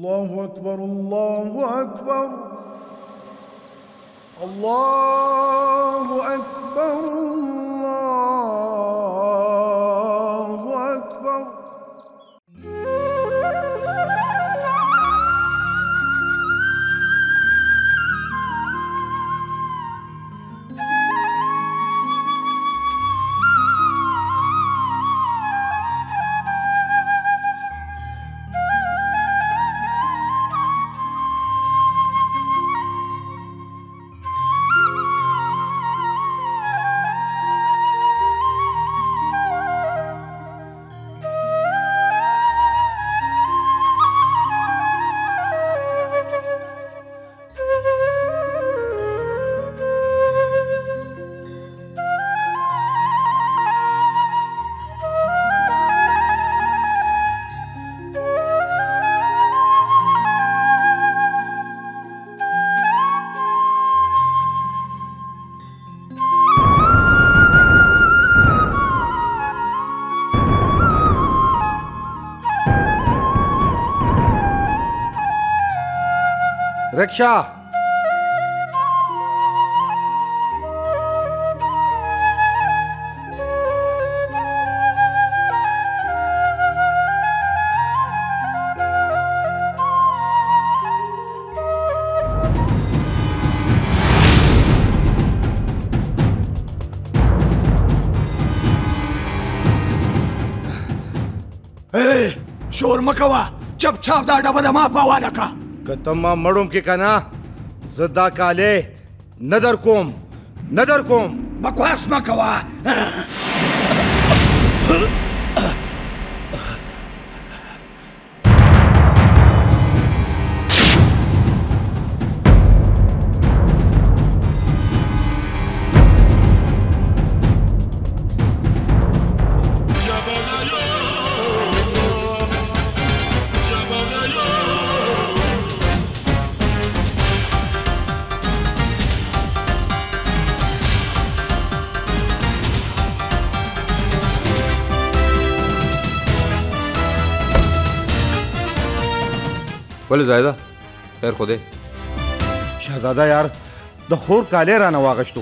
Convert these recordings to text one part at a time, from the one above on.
الله أكبر الله أكبر الله أكبر الله أكبر. رکشا شور مکوا چپ چاپ دا ډبه د ما په حواله کا که ته ما مړوم کې که نه زه دا کالې نه در کوم بکواس مکوا ولې زایده خیر خو دی شهزاده یار د خور کالې رانه واغشتو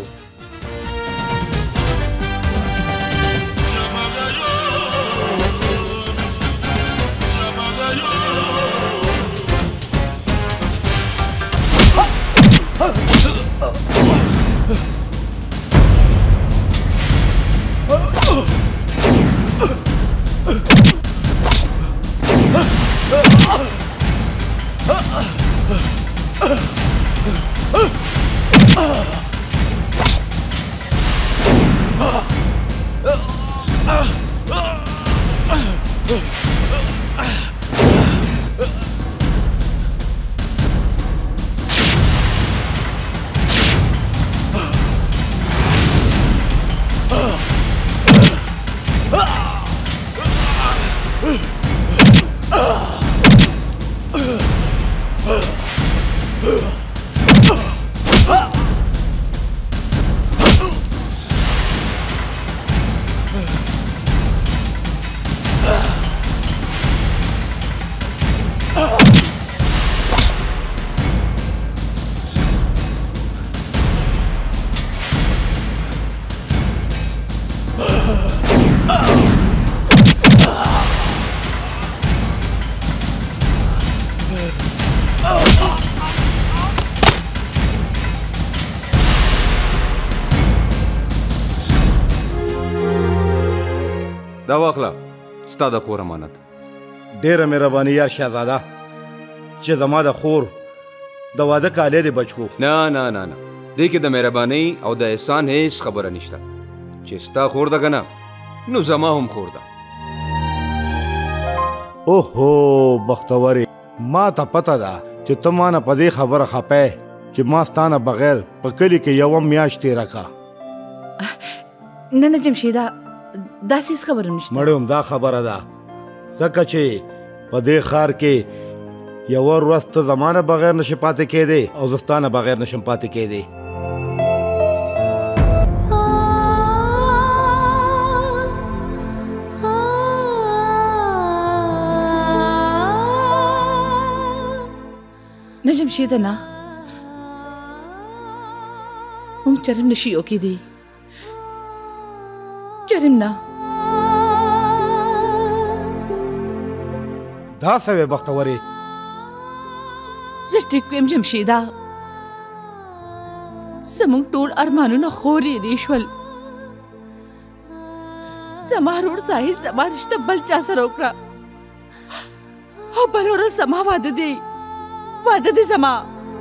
دا واخله ستا د خور امانت ډېره مهرباني یار شهزاده چې زما د خور د واده کالې دې بچ کو نه نه نه نه دې کې د مهربانۍ او د احسان هیڅ خبره نشته چې ستا خور ده که نه نو زما هم خور ده اوهو بختورې ما ته پته ده چې ته ما نه په دې خبره خپی چې ما ستا نه بغیر په کلي کې یوه میاشت تېره کا نه نه جمشیده داسې هېڅ خبره نشته مړوم دا خبره ده ځکه چې په دې ښار کې یوه ورځ ته زما نه بغیر نشي پاتې کېدی او زه ستا نه بغیر نشم پاتې کېدی جمشیده نه مونږ جرم نشي وکیدی جرم نه دا سوې بختورې زه ټیک ویم جمشیده زموږ ټول ارمانونه خورېدي شول زما ورور ساحل زما رشته بل چا سره وکړه او بله ورځ زما واده دی زما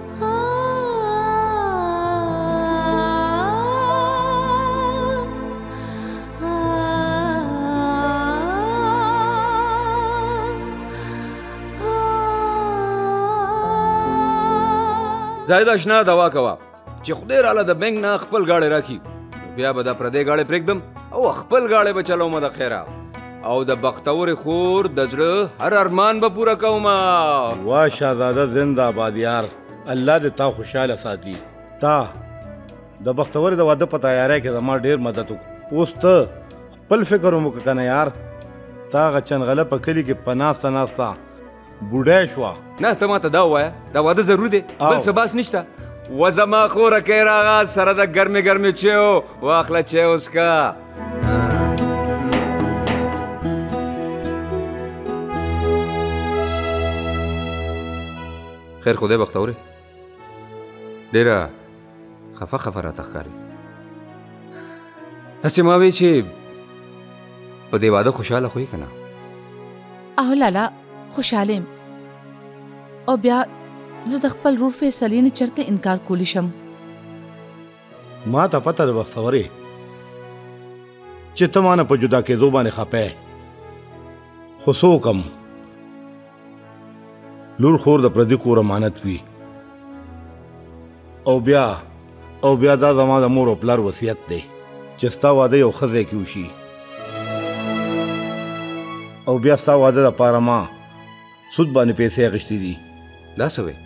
زاهد اشنا دوا کوا چې خدای راله د بینک نه خپل گاړی راکړي بیا به دا پردی گاړی پرېږدم او خپل گاړی به چلوم د خیره او د بختور خور د زړه هر ارمان به پوره کوم وا شهزاده زنده آباد یار الله دې تا خوشحاله ساتي تا د بختور د واده په تیاری کې زما ډېر مدد وکړ اوس ته خپل فکر هم وکړه که نه یار تا هغه چنغله په کلي کې په ناسته بوډۍ شوه نه ته ماته دا ووایه دا واده ضرور دی بل څه باس نشته و زما خوره کې راغه سره د ګرمې چیو واخله چای وڅښه خیر خدای بختورې ډېره خفه راته ښکاري هسې ما وی چې په دې واده خوشحاله خو یې که نه او لالا خوشحاله یم او بیا زه د خپل ورور فیصلې نه چېرته انکار کولی شم ما ته پته ده بختورې چې ته ما نه په جدا کېدو باندې خفه خو څه وکړم لور خور د پردي کور امانت وي او بیا دا زما د مور او پلار وصیت دی چې ستا واده یو ښه ځای کې وشي او بیا ستا واده دپاره ما سود باندې پیسې اخیستې دي دا څه وی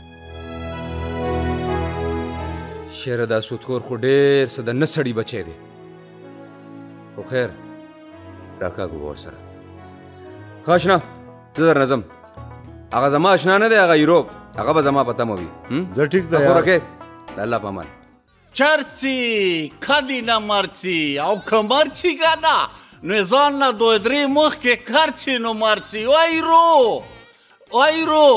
شیره دا سودخور خو ډېر څه د نه سړي بچی دی خو خیر راکاږو به ورسره ښه اشنا زه درنه ځم هغه زما اشنا نه دی هغه ایروب هغه به زما په تمه وي زه ټیک ده خو رکې د الله په امان چرڅي کدی نه مرڅي او که مرڅي که نه نو ځان نه دوه درې مخکې کرڅي نو مرڅي وایرو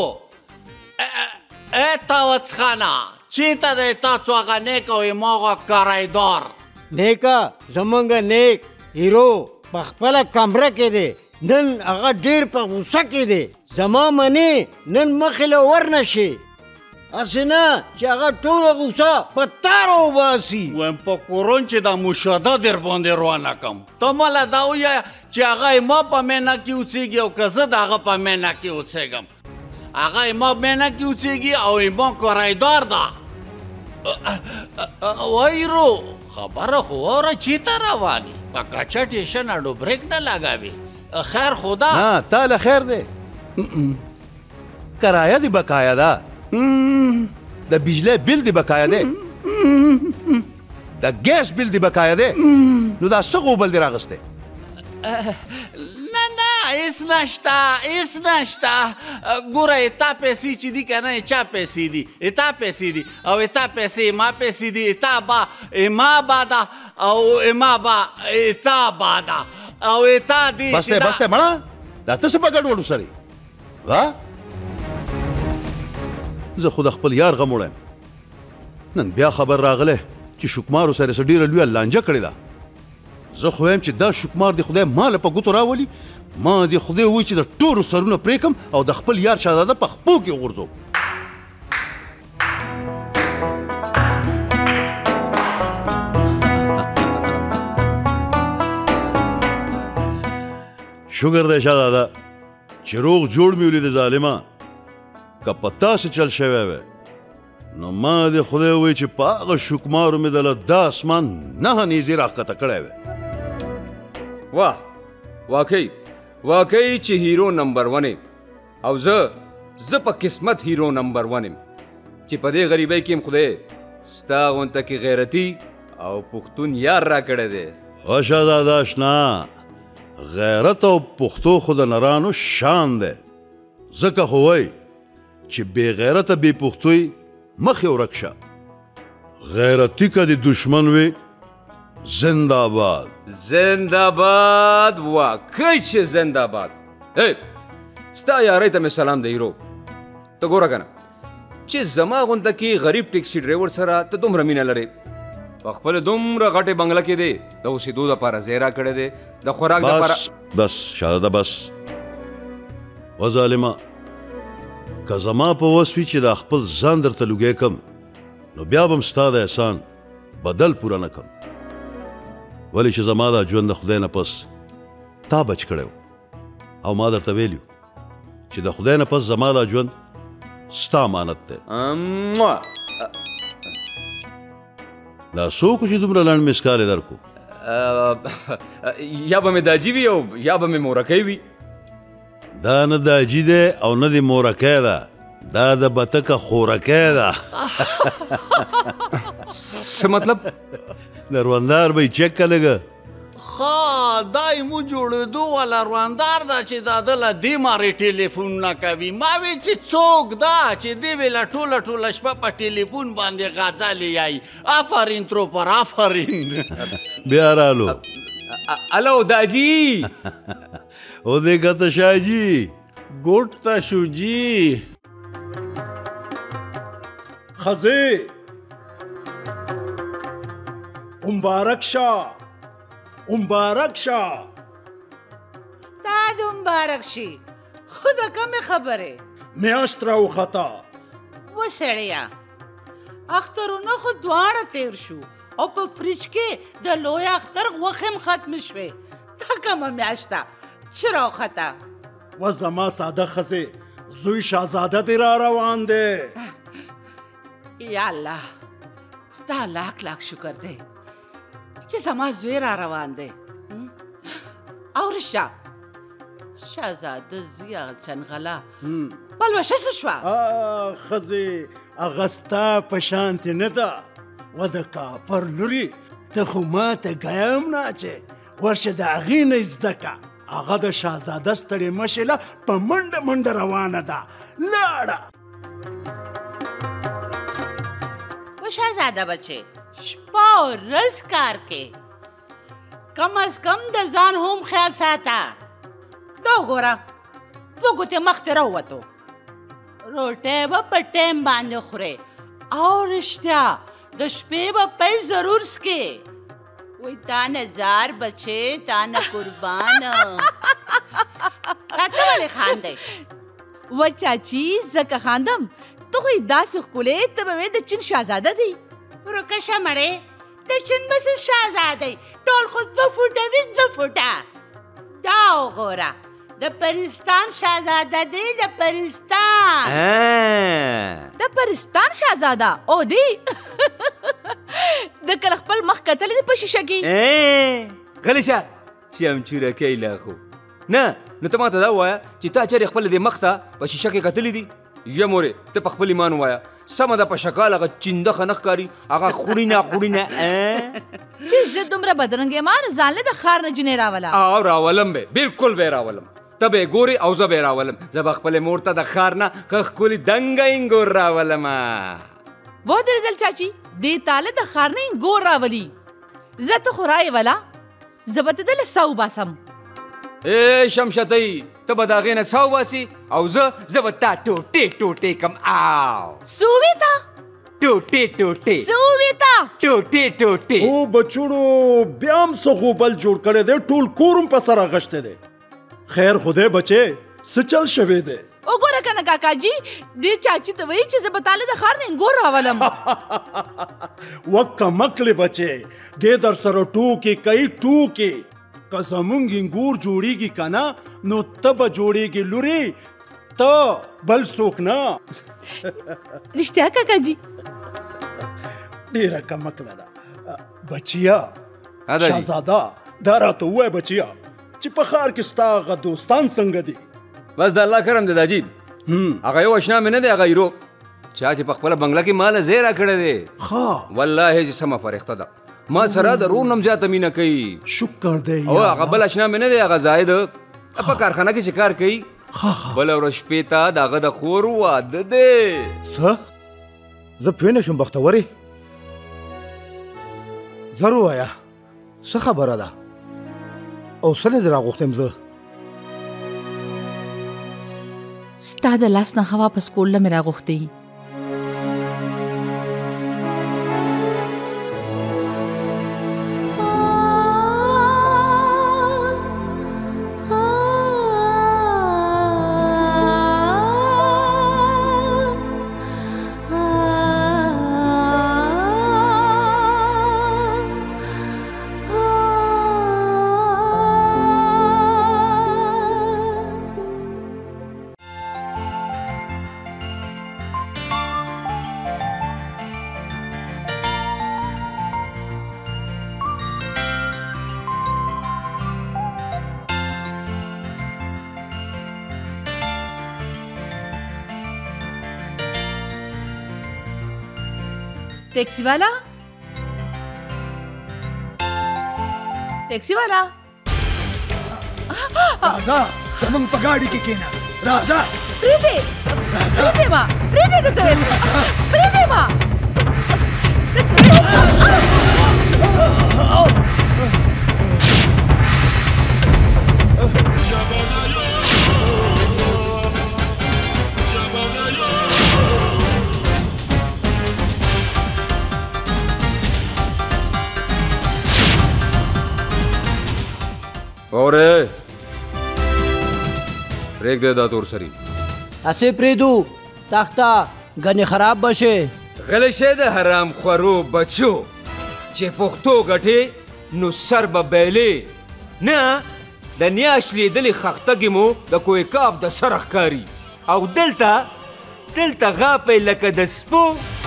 ای تاوڅخانه چېرته دی تاسو هغه نیک او هماغه کرایدار نیکه زمونږ نیک هیرو په خپله کمره کې دی نن هغه ډېر په غوسه کې دی زما منې نن مخې له ورنه شي هسې نه چې هغه ټوله غوسه په تاره وباسي وایم په کورون چې دا مشاهده در باندې روانه کړم ته مله دا ووایه چې هغه ما په مینه کې اوسېږي او که زه د هغه په مینه کې اوسېږم هغه ما مینه کې اوسېږي او ما کرایدار ده وایرو خبره خو واوره چېرته روانې په کچه ټېشن اډو بریک نه لګوي خیر خدا نه تا له خیر دی کرایه دی بقایا ده د بجلی بل دی بقایا دی د ګیس بل دی بقایا دی نو دا څه غوبل دی راغستی نه هېڅ نشته ګوره تا پیسې چې دي که نه چا پیسې دي تا پیسې دي او تا پیسې ما پیسې دي تا با ما باده او ما با تا باده او تا دي بس دی مړه دا ته څه په ګډوډ وسرې ها زه خو د خپل یار غم وړم نن بیا خبر راغلی چې شکمارو سره څه ډېره لویه لانجه کړې ده زه خو وایم چې دا شکمار د خدای ما له په ګوتو راولي ما د خدای ووایي چې د ټولو سرونه پرې کړم او د خپل یار شهزاده په خپو کې وغورځوم شکر دی شهزاده چې روغ جوړ مې ولید ظالمه که په تاسې چل شوی وی نو ما د خدای ووایي چې په هغه شکمارو مې دله دا اسمان نهه نیزې راښکته کړی وی واه واقعي چې هیرو نمبر 1 او زه په قسمت هیرو نمبر 1 چې په دې غریبۍ کې هم خدای ستا غونته کې غیرتي او پښتون یار را کړی دی او شهزاده اشنا غیرت او پښتو خو د نرانو شان دی ځکه خو وایي چې بې غیرته بې پختوی مخې ورک شه غیرتي که د دشمن وي زنده‌باد زنده‌باد واقعي چې زنده‌باد ستا یارۍ ته مې سلام دی هیرو ته ګوره که نه چې زما غونده کې غریب ټیکسي ډرایور سره ته دومره مینه لرې په خپله دومره غټې بنګله کې دی د اوسېدو دپاره ځای را کړی دی د خوراک دپاره بس شهزاده بس و ظالمه که زما په وس وي چې دا خپل ځان درته لوګی کم نو بیا به م ستا د احسان بدل پوره نه کم ولې چې زما دا ژوند د خدای نه پس تا بچ کړی او ما درته ویلي چې د خدای نه پس زما دا ژوند ستا امانت دی دا څوک چې دومره لنډ مسکال یې درکو یا به مې داجي وي او یا به مې مورکۍ وي دا نه داجي دی او نه د مورکۍ ده دا د بتکه خورکۍ ده څه مطلب روندار به یې چک که لږه ښه دا یې مو جوړېدو والا روندار ده چې دا ده له دې مارې ټلیفونونه کوي ما وی چې څوک ده چې دې وی له ټوله شپه په ټلیفون باندې غزلې یایي آفرین تروپر آفرین بیا رالو الو داجي او دې ګته شاهجي ګوټ ته شو جي خزه مبارک شاه مبارک شاه ستا د مبارک شي خو د کمې خبرې میاشت راوخته وسړیه اخترونه خو دواړه تیر شو او په فریج کې د لوی اختر غوښې هم ختمې شوې دا کومه میاشت ده چې راوخته و زما ساده خزه زوی شاهزاده دې را روان دی یا الله ستا لاک شکر دی چې زما زوی را روان دی او رشا شهزاده زوی هغه چنغله پلوشه څه شوه خزه هغه ستا په شانتې نه ده و د کافر لوري ته خو ماته ګایم نه اچې ورشه د هغې نه زده که هغه د شهزاده ستړې مشله په منډه روانه ده لاړه و شهزاده بچې شپه او ورځ کار کې کم از کم د ځان هم خیال ساته دا وګوره دوه ګوتې مخته راووتو روټۍ به په ټیم باندې خورې او رښتیا د شپې به پیل ضرور سکې وای تا نه زار بچې تا نه قربان راته ولې خاندئ و چاچی زکه خاندم ته خو یې داسې ښکلې ته به وې د چین شهزاده دی روکشه مړې د چین بس شهزاده ټول خو 2 فوټه وي 2 فوټه دا وګوره د پرستان شهزاده دی د پرستان شهزاده او دی د کله خپل مخ کتلی دی په شیشه کې غلی شه چمچورکی لا خو نه نو ته ماته دا ووایه چې تا چېرې خپل دې مخ ته په شیشه کې کتلی دي یا مورې ته په خپل ایمان ووایه سمه ده په شکال هغه چینده نه ښکاري هغه خوړینه چې زه دومره بدرنګ یم نو ځان له د ښار نه جنې راوله او راولم به بالکل به راولم ته به یې ګورې او زه به یې راولم زه به خپلې مور ته د ښار نه ښه ښکلي دنګه انګور راولمه ودرېدل چاچي دې تاله د ښار نه انګور راولي زه ته خو رایې وله زه به ته دله سا وباسم شمشتۍ ته به د هغې نه سا وباسي او زه به تا ټوټې کم او سووې ته ټوټې او بچوړو بیا هم څه خو بل جوړ کړی دی ټول کور هم په سر اغشتی دی خیر خدای بچې څه چل شوی دی وګوره که نه کاکاجي دې چاچي ته وایي چې زه به تاله د ښار نه انګور راولم وکمکلې بچې دې در سره ټوکې کوي ټوکې که زمونږ انګور جوړیږي که نه نو ته به جوړیږي لورې ته بل څوک نه رښتیا کاکاجي ډېره کمکله ده بچیا شهزاده دا راته ووایه بچیا چې په ښار کې ستا هغه دوستان څنګه دي بس د الله کرم دی داجي هغه یو اشنا مې نه دی هغه هیرو چا چې په خپله بنګله کې ماله ځای را کړی دی والله چې سمه فرښته ده ما سره د رور نم زیاته مینه کوي شکر دی او هغه بل اشنا مې نه دی هغه زاهد په کارخانه کې چې کار کوي بله ورځ شپې ته د هغه د خور واده دی. څه؟ زه پوه نه شوم بختورې. زر ووایه څه خبره ده او څه دې راغوښتم زه؟ ستا د لاس نه ښه واپس کول نه مې راغوښتې. टैक्सी वाला, टैक्सी वाला, राजा तमंग पगाड़ी के केना राजा प्रीति प्रीति माँ प्रीति करते प्रीति माँ اوره پریک دے دا تور سری اسے پریدو تختا گنی خراب بشه غلشه د حرام خورو بچو چې پښتو غټي نو سر به بیلې نه د نیاش لیدلې خختګي مو د کوی کاف د سرخ کاری او دلته غاپې لکه د سپو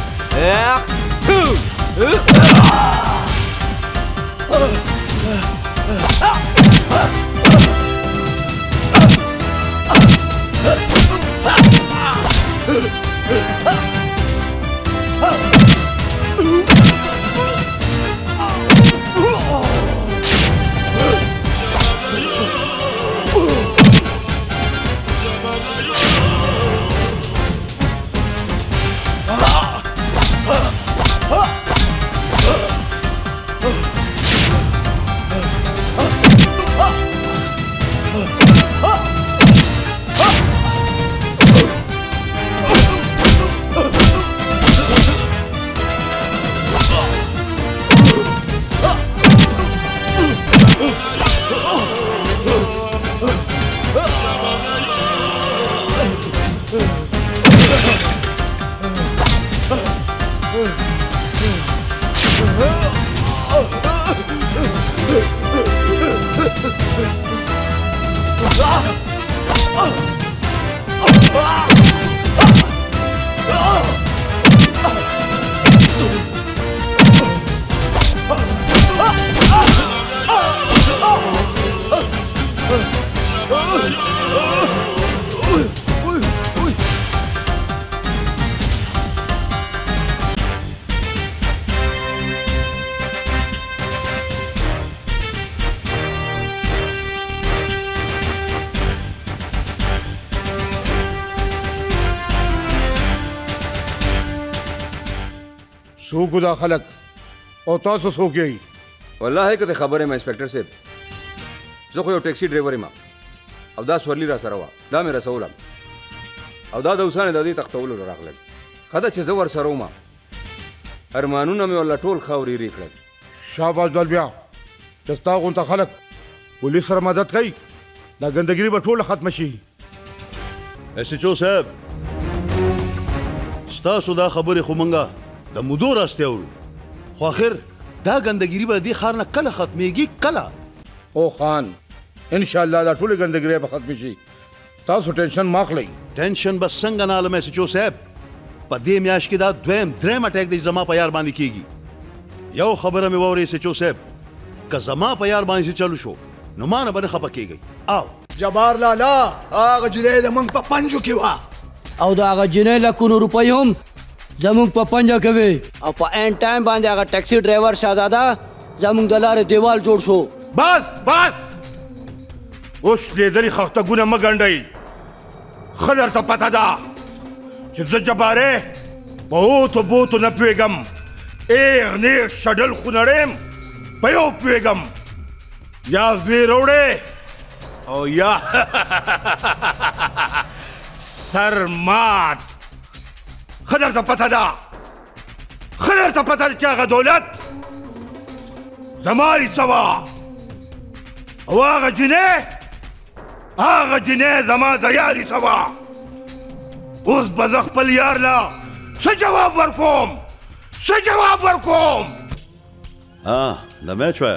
څوک دا خلک او تاسو څوک یې؟ والله که ته خبره ما انسپکټر صاحب زه خو یو ټیکسي ډرایور یم او دا سورلی را سره وه دا مې رسولم او دا د اوسانې د دې تختولو راغلل ښه ده چې زه ورسره وم ارمانونه مې والله ټول خاورې کړل. شاباش دلبیا چې ستا غونته خلک پولیس سره مدد کوي دا ګندګري به ټوله ختمه شي. ایس ایچ او صاحب ستاسو دا خبرې خو منګه د مودو راسته اورو خو اخر دا ګندګيري به دې ښار نه کله ختمېږي کله؟ او خان ان شاء الله دا ټولې ګندګري به ختم شي تاسو ټینشن مه اخلئ. ټینشن به څنګه نه الم ایس ایچ او صاحب په دې میاشت کې دا درېم اټیک دی زما په یار باندې کېږي. یو خبره مې واورئ ایس ایچ او صاحب که زما په یار باندې چلو شو نو ما نه به نه خفه کېږئ. او جبار لالا هغه جنۍ زموږ په پنجو کې وه او د هغه جنۍ لکونو روپۍ هم زموږ په پنجه کوي او په این ټایم باندې هغه ټیکسي ډرایور شهزاده زموږ د لارې دیوال جوړ شو. بس اوس لیدلې خښتګونه مه ګنډئ ښه درته پته ده چې زه جبارې په اوتو بوتو نه پوهېږم ایغ نیغ شډل خونړی یم په یو پوهېږم یا زوی روړې او یا سر مات ښه درته پته ده ښه درته پته ده چې هغه دولت زما حصه وه او هغه جنۍ زما د یار حصه وه اوس به زه خپل یار له څه جواب ورکوم د میچ وایه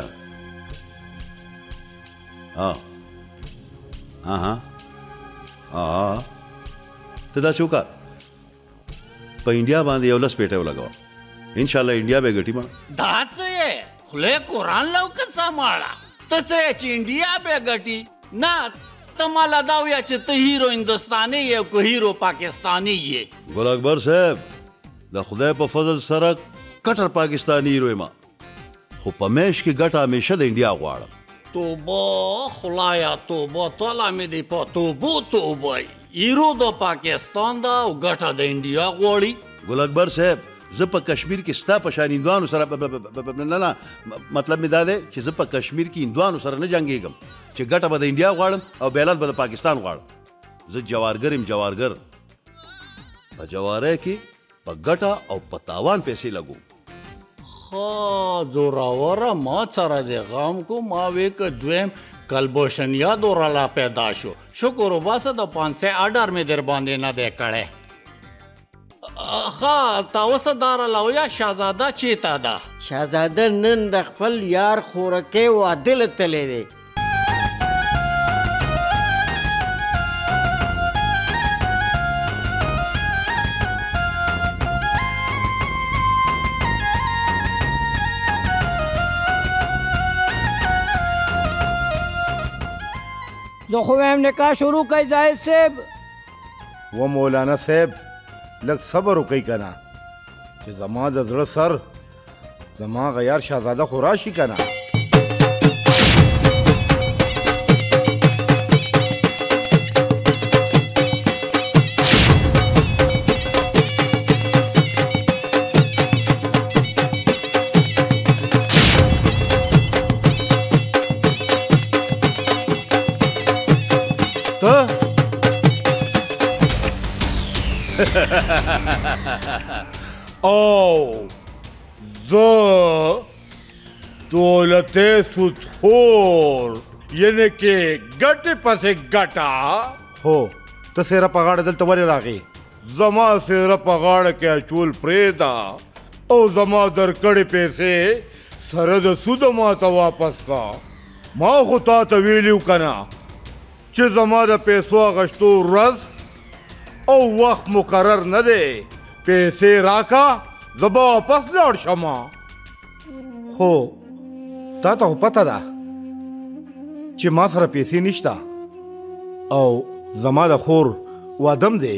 ته داسې وکړه په انډیا باندې یو لس پیټه ولګوه انشاءالله انډیا به ګټي مړه دا څه یې خولې قرآن لوکسه ماړه ته څه یې چې انډیا به ګټي نه ته ماله دا ویه چې ته هیرو هندوستاني یې که هیرو پاکستاني یې ګل اکبر صاحب د خدای په فضل سره کټر پاکستاني هیرو یم خو په میش کې ګټه همیشه د انډیا غواړم توبه خدایا توبه ټوله مې دې په توبه هیرو د پاکستان ده او ګټه د انډیا غواړي ګل اکبر صاحب زه په کشمیر کې ستا په شان هندوانو سره نه مطلب مې دا دی چې زه په کشمیر کې هندوانو سره نه جنګېږم چې ګټه به د انډیا غواړم او بیلات به د پاکستان غواړم زه جوارګر یم جوارګر په جواری کې په ګټه او په تاوان پیسې لګوم زوراوره ما سره د غم کو ما وی که دویم کلبوشنیا دورلا پیدا شو شکر وباسه د 500 آرډر مې در باندې نه دی کړی تاسو دار لاویا شاهزاده چیتا ده شاهزاده نن د خپل یار خورکې واده له تللی دی زه خو وایم نکاح شروع کړئ زاهد صاحب و مولانا صاحب لږ صبر وکئ که نه چې زما د زړه سر زما هغه یار شهزاده خو راشي که نه او زه دولت سودخور یعنی کې ګټې پسې ګټه هو ته سیره په غاړه دلته ولې راغې زما سیره په غاړه کې اچول پرېږده او زما درکړې پیسې سره د سوده ماته واپس کا ما خو تا ته ویلي و که نه چې زما د پیسو اخیستو ورځ او وخت مقرر نه دی پیسې راکا زه به واپس لاړ شم خو تا ته خو پته ده چې ما سره پیسې نشته او زما د خور وادم دی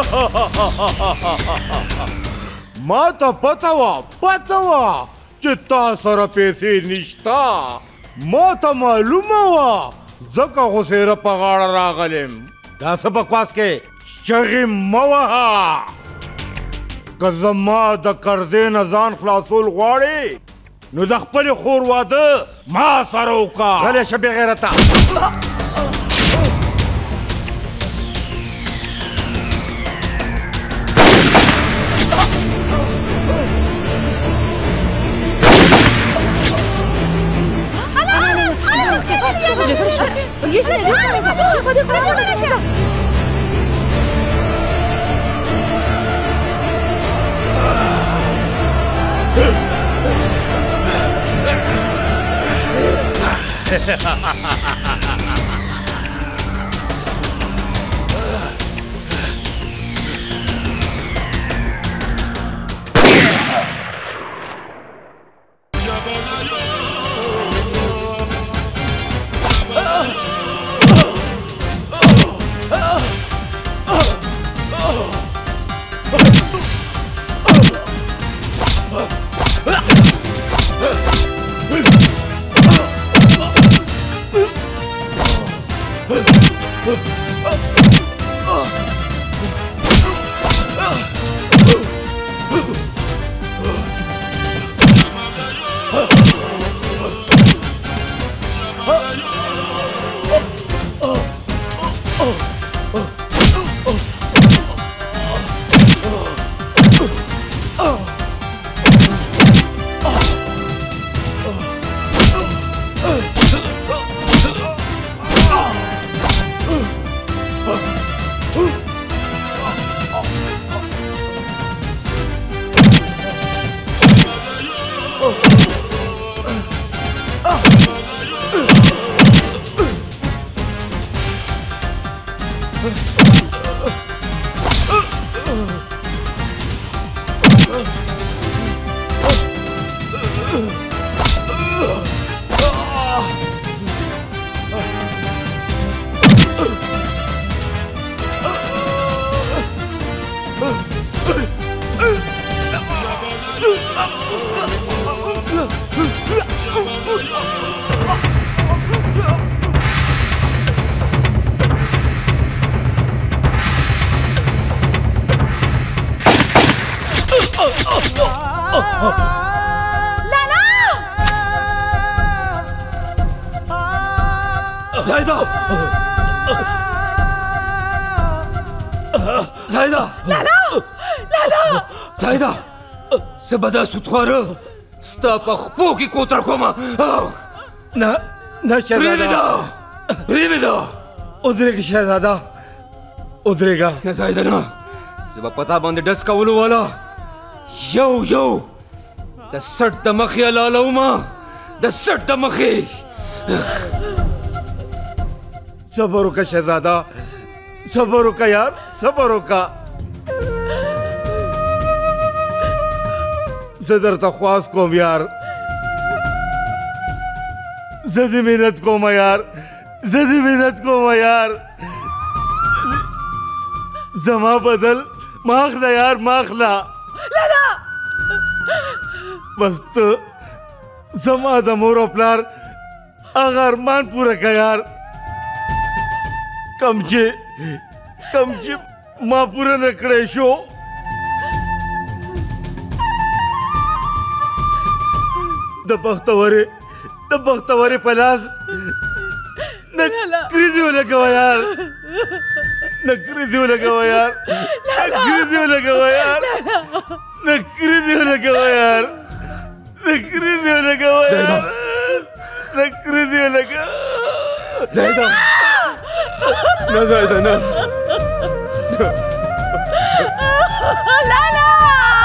ما ته پته وه چې تا سره پیسې نشته ما ته معلومه وه ځکه خو سیره په غاړه راغلم دا څه بکواس کې چغې مه وهه که زما د قرضې نه ځان خلاصول غواړې نو د خپلې خور واده ما سره وکړه غلی شه بې غیرته زايدة زايدة لالا لالا زايدة سبدا سوتخواره ستا په خپو کې کوتر کومه نه شهزاده پریمدا ودرېږه شهزاده ودرېږه نه زايده نه زه به پتا باندې ډس کولو والا یو د سټ د مخې لالومه د سټ د مخې صبر وکړه شهزاده صبر وکړه یار صبر وکړه زه درته خواست کوم یار زه دې مینت کوم یار زه دې مینت کوم یار زما بدل ماخله یار ماخله لالا بس ته زما د مور او پلار هغه ارمان پوره کړه یار کم چې ما پوره نه کړی شو د بختورې په لاس نکري دې ولګوه یار نکري دې ولګوه یار نکري دې ولګوه یار نکري دې ولګوه یار نکري دې ولګوه یار نکري دې ولګوه زايدة نه زايدة نه لالا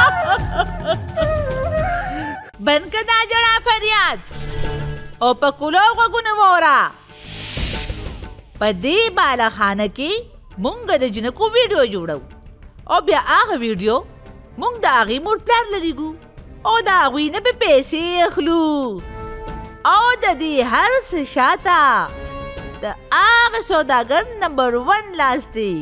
بن که دا جړه فریاد او په کولو غوږونه ووره په دې بالاخانه کې مونږ د جنکو ویډیو جوړو او بیا هغه ویډیو مونږ د هغې مور پلار لرېږو او د هغوی نه به پیسې اخلو او د دې هر څه شاته د هغه سوداګر نمبر 1 لاس دی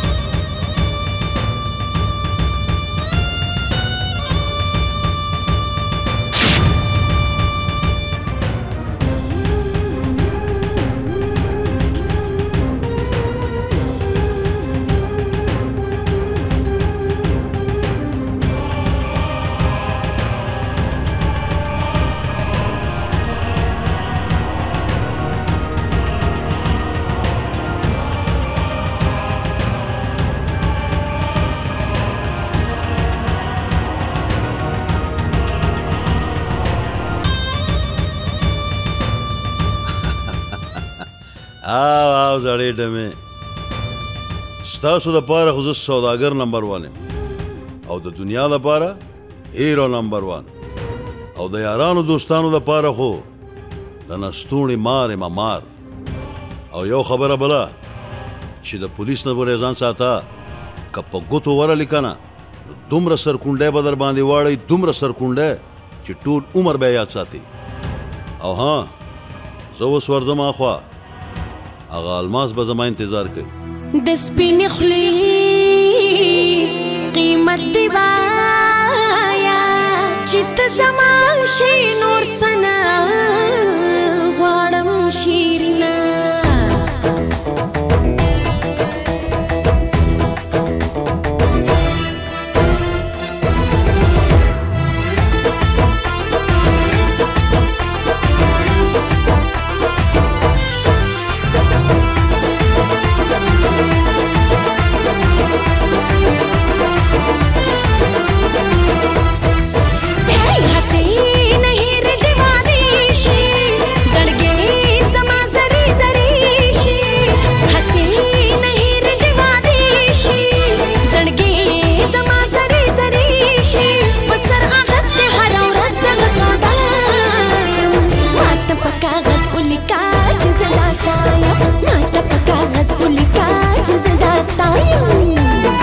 او زړې ډمې ستاسو دپاره خو زه سوداګر نمبر 1 یم او د دنیا دپاره هیرو نمبر 1 او د یارانو دوستانو دپاره خو د نستوڼې مار یم مار او یو خبره بله چې د پولیس نه به ځان ساته که په ګوتو ورلې که نه دومره سرکونډی به در باندې واړئ دومره سرکونډی چې ټول عمر به یاد ساتي او ها زه اوس ورځم اخوا هغه الماس به زما انتظار کوي د سپینې خولې قیمت دی وایا چې ته زما شې نور څه نه غواړم شیرینه یم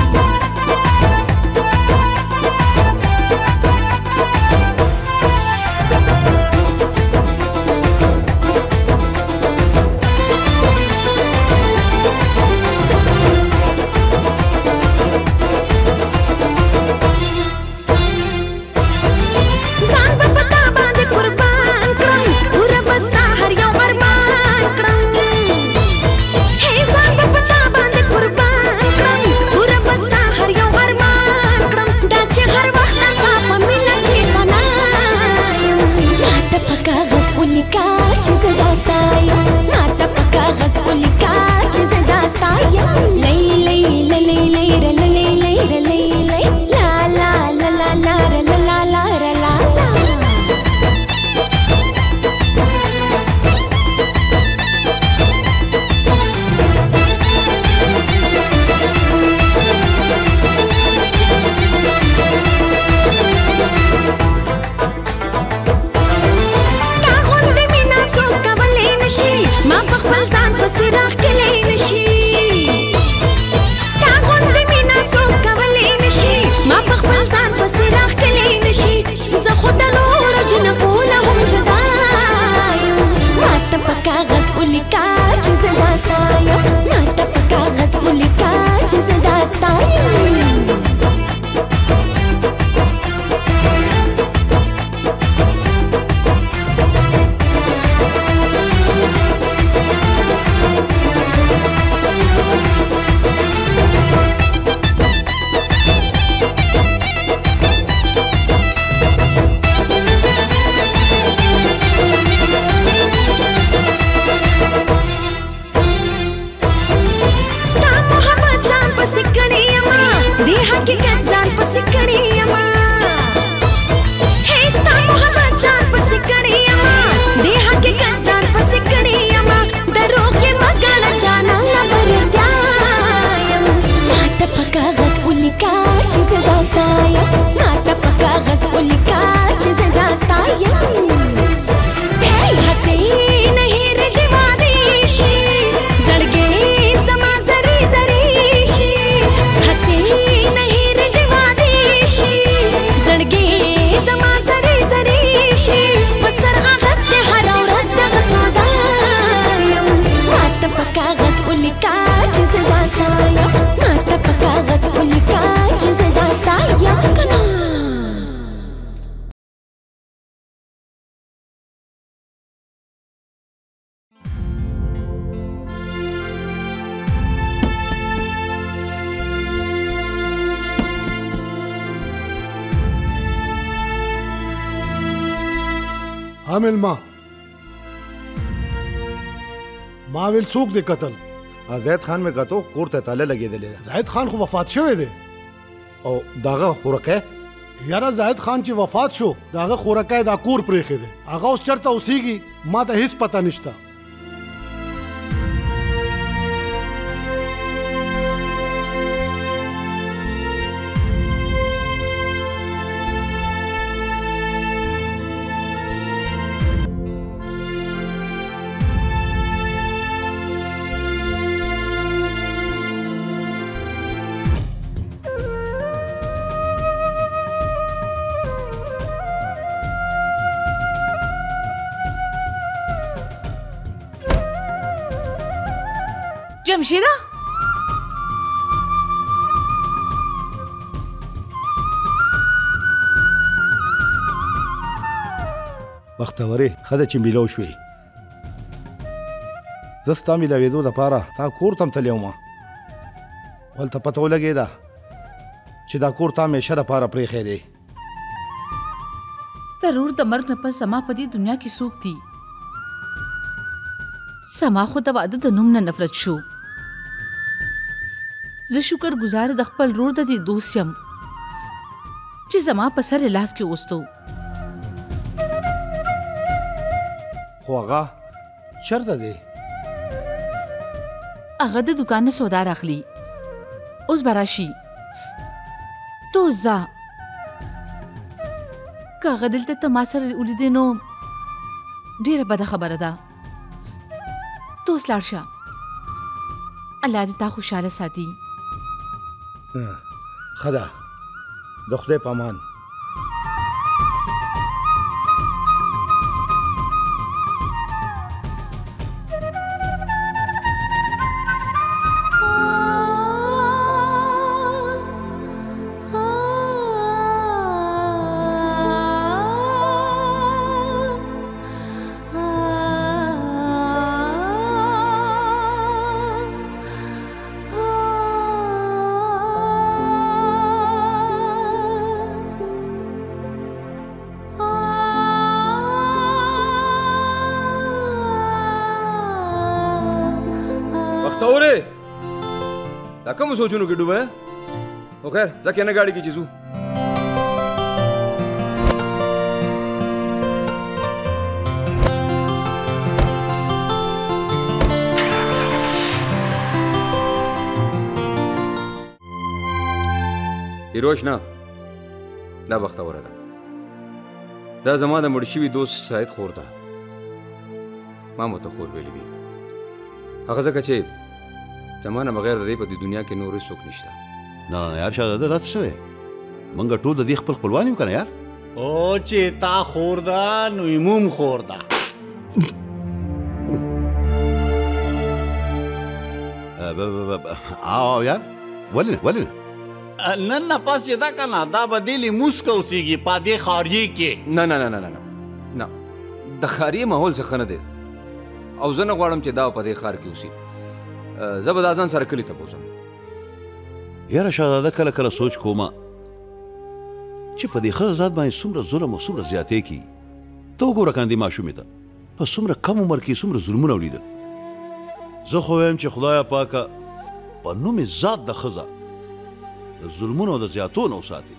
حامل ما ویل څوک دی قتل زید خان مې کتو کور ته تاله لګېدلې ده. زاهد خان خو وفات شوی دی. او داغه خورکه یاره زاهد خان چې وفات شو داغه خورکه دا کور پرېښی دی. هغه اوس چېرته اوسېږي ما ته هېڅ پته نشته. جمشیده بختورې ښه ده چې میلو شوې. زه ستا میلاوېدو دپاره تا کور ته م تللی وم ولته پته ولګېده چې دا کور تا همیشه دپاره پرېښی دی. ضرور د مرګ نه پس زما په دې دنیا کې څوک دي. زما خو د واده د نوم نه نفرت شو. زه شکر گزار د خپل رور د دې دوست یم چې زما په سر لاس کې اوستو. خو هغه چېرته دی؟ هغه د دوکان نه سودا راخلي. اوس به راشي. ته اوس ځه. که هغه دلته ته ما سره ولیدې نو ډېره بده خبره ده. ته اوس لاړ شه. الله دې تا خوشحاله ساتي. ښه ده د خدای په امان دا کوم سوچونو کې ډوبه خو خیر ځکه نه ګاډي کې چې ځو هیروش نه دا بختوره ده دا زما د مړ شوي دوست سعید خور ده ما مته خور ویلې دي هغه ځکه چې زمانه بغیر د دې په دنیا کې نور څوک نشته نه یار شاهزاده دا څه شوی موږ ټول د دې خپل خپلوان یو که نه یار او چې تا خور ده نو موم خور ده او یار ولې نن نه پاس چې دا که نه دا به دې لیموس که اوسېږي په دې خاریې کې نه نه نه نه نه نه د ښاري ماحول څخه نه دی او زه نه غواړم چې دا په دې ښار کې اوسي زه به دا ځان سره کلي ته بوځم یاره شهزاده کله کله سوچ کومه چې په دې ښځه ذات باندې څومره ظلم او څومره زیاتې کېږي ته وګوره کنه دې ماشومې ته په څومره کم عمر کې څومره ظلمونه ولیدل زه خو وایم چې خدایه پاکه په نوم ذات د ښځه د ظلمونو او د زیاتو نه وساتي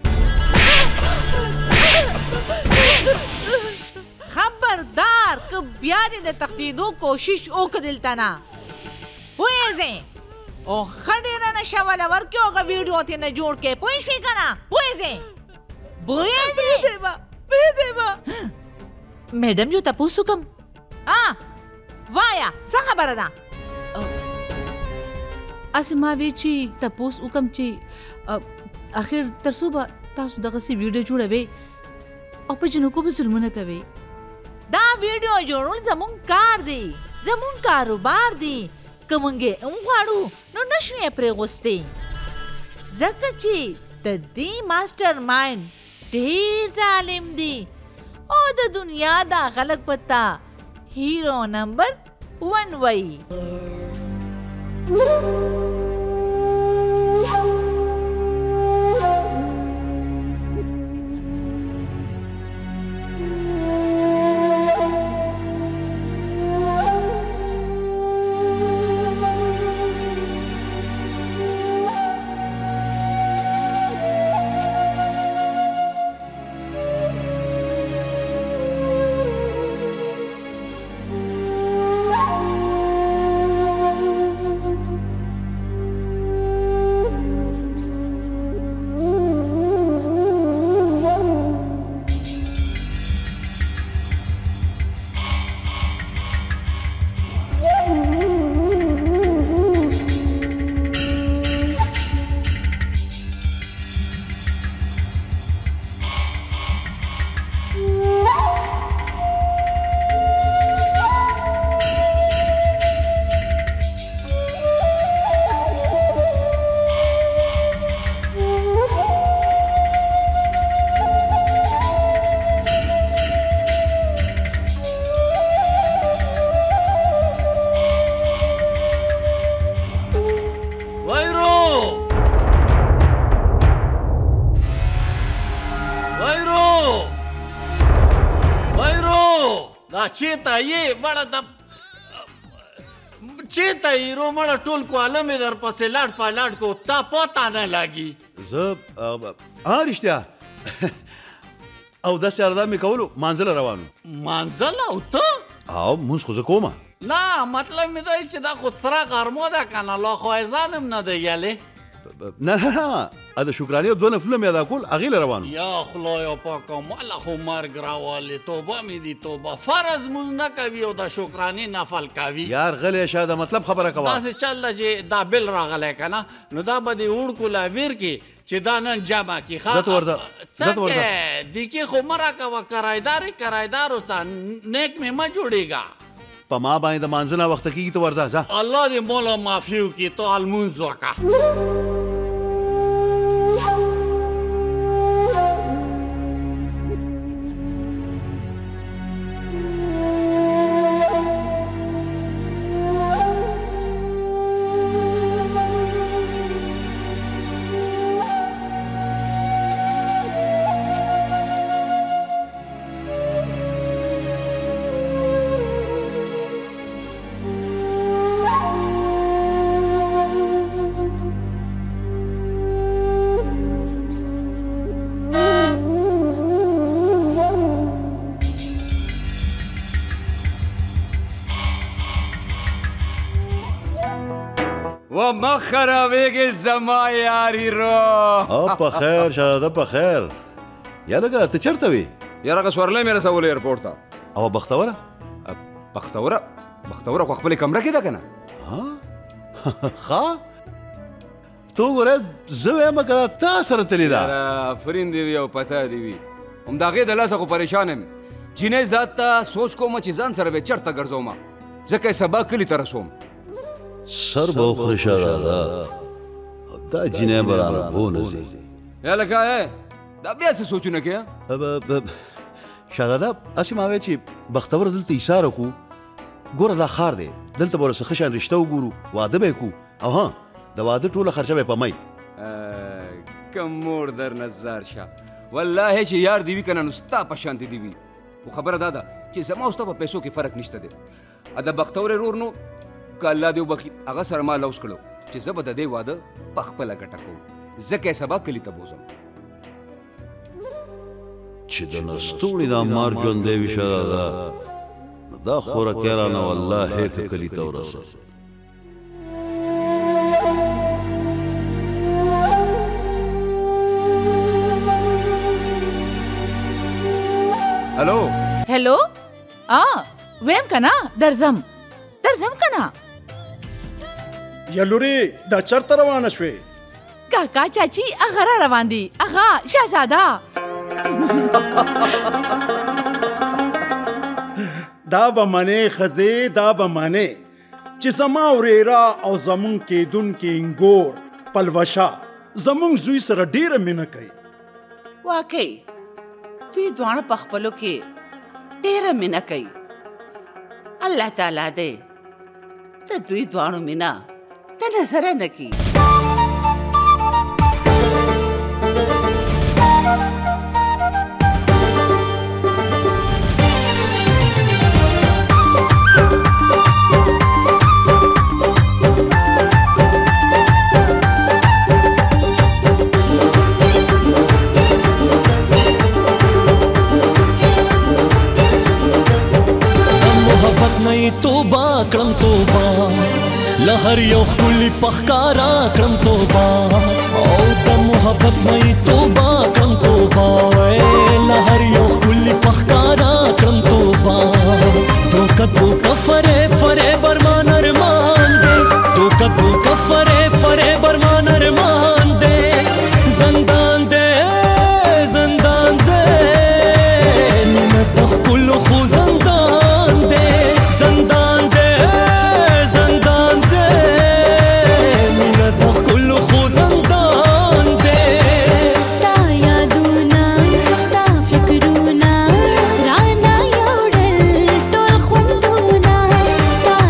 خبردار که بیا دې د تښتېدو کوشش وکړه دلته نه پوهېږې او ښه ډېره نشه وله ورکړې هغه ویډیو ترېنه جوړ کړې پوه شوې که نه پوهېږې میډم جو تپوس وکړم وایه څه خبره ده اسې ما وی چې تپوس وکړم چې اخر تر څو به تاسو دغسې ویډیو جوړوئ او په جنکو به ظلمونه کوئ دا ویډیو جوړول زمونږ کار دی زمونږ کاروبار دی که موږ یې وغواړو نو نشو یې پرېغوستی ځکه چې د دې ماسټر مایند ډېر ظالم دی او د دنیا دا خلک به تا هیرو نمبر 1 وایي چېته یې مړه د چېته یې رو مړه ټول کواله مې درپسې لاړ پالاړ کو تا پته نه لګي زه رښتیا او داسې اردا مې کولو مانځله روانو مانځله او ته او مونځ خو زه کومه نه مطلب مې دی چې دا خو سره غرمه ده که نه لا خو اذان هم نه دی یلی نه ا د شکرانې دوه نفلونه مې ادا کول هغې له روان یا خدایه پاکه ماله خو مرګ راولې توبه مې دي توبه فرض مونځ نه کوي او د شکرانې نفل کوي یار غلی شه د مطلب خبره کوه داسې چل ده چې دا بل راغلی که نه نو دا به دې وړکو لاویر کې چې دا نن جمع کړي څه کې دې کې خو مه راکوه کرایدارو څه نیک مې مه جوړېږه په ما باندې د مانځه نه وخته کېږي ته ورځه ځه الله دې مولا معافي وکړي ته المونځ وکړه و مخ خرابېږي زما یاري رو او په خیر شهزاده په خیر یا لږه ته چېرته وې یاره هغه سورلی مې رسولې ایرپورټ ته او بختوره بختوره خو خپلې کمره کې ده که نه ښه ته وګوره زه وایم که تا سره تللې ده آفرین دې وي او پته دې وي هم د هغې د لاسه خو پریشان یم جینۍ ذات ته سوچ کومه چې ځان سره به چېرته ګرځومه ځکه یې سبا کلي ته رسوم سر به وخورې شهزاده دا جینۍ به رانه بونه ځي یا لکه دا بیا څه سوچونه کې شهزاده هسې ما وایي چې بختوره دلته ایثار وکړو ګوره دا ښار دی دلته به ورسره ښه شان رشته وګورو واده به یې کړو او ها د واده ټوله خرچه به یې په می کم مور در نظر شه والله چې یار دې وي که نه نو ستا په شانتې دې وي خو خبره دا ده چې زما او ستا په پیسو کې فرق نشته دی د بختورې رور نو که الله دې وبخي هغه سره ما لوس کړو چې زه به د دې واده په خپله ګټه کوم ځکه یې سبا کلي ته بوځم چې د نستوړي دا مار ژوندی وي شهزاده دا خورکی رانه والله که کلي ته ورسه هلو ویم که نه درځم که نه یا لورې دا چېرته روانه شوې کاکا چاچی هغه را روان دي هغه شهزاده دا به منې ښځې دا به منې چې زما ورېره او زمونږ کېدونکې انګور پلوشه زمونږ زوی سره ډېره مینه کوي واقعي دوی دواړه په خپلو کې ډېره مینه کوي الله تعالی دې د دوی دواړو مینه د نظره نه کړي توبه کړم توبه لهر یو خپل پخکارا کړم توبه او د محبت مې توبه کړم توبه لهر یو خپل پخکارا کړم توبه دوکا فره برمان ارمان دے دوکا فره برمان ارمان دے زندان دے نیمه تخکل خو زندان دے زندان دے مینا تخکل خو زندان دے ستا یادونا تا فکرونا رانا یوڑل ټول خوندونا ستا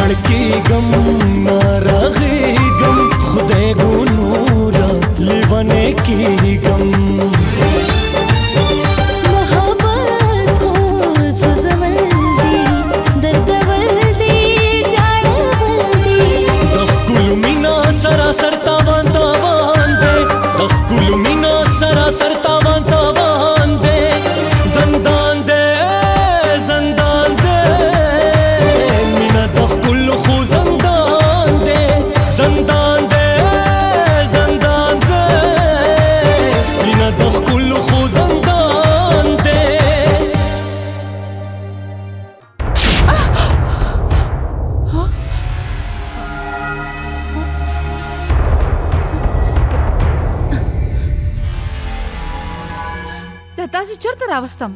مړکیږم ناراغیږم خدای ګونوره لیونی کیږم محبت خو سوزول دي دردول دي جاړول دي د ښکلو مینا سراسر تاوان تاوان دی د ښکلو مینا سراسر تاوان تاوان دی زندان دی زندان دی مینا د ښکلو خو زندان دی زندان دی زندان دی مینا د ښکلو خو زندان دی دا تاسې چېرته راوستم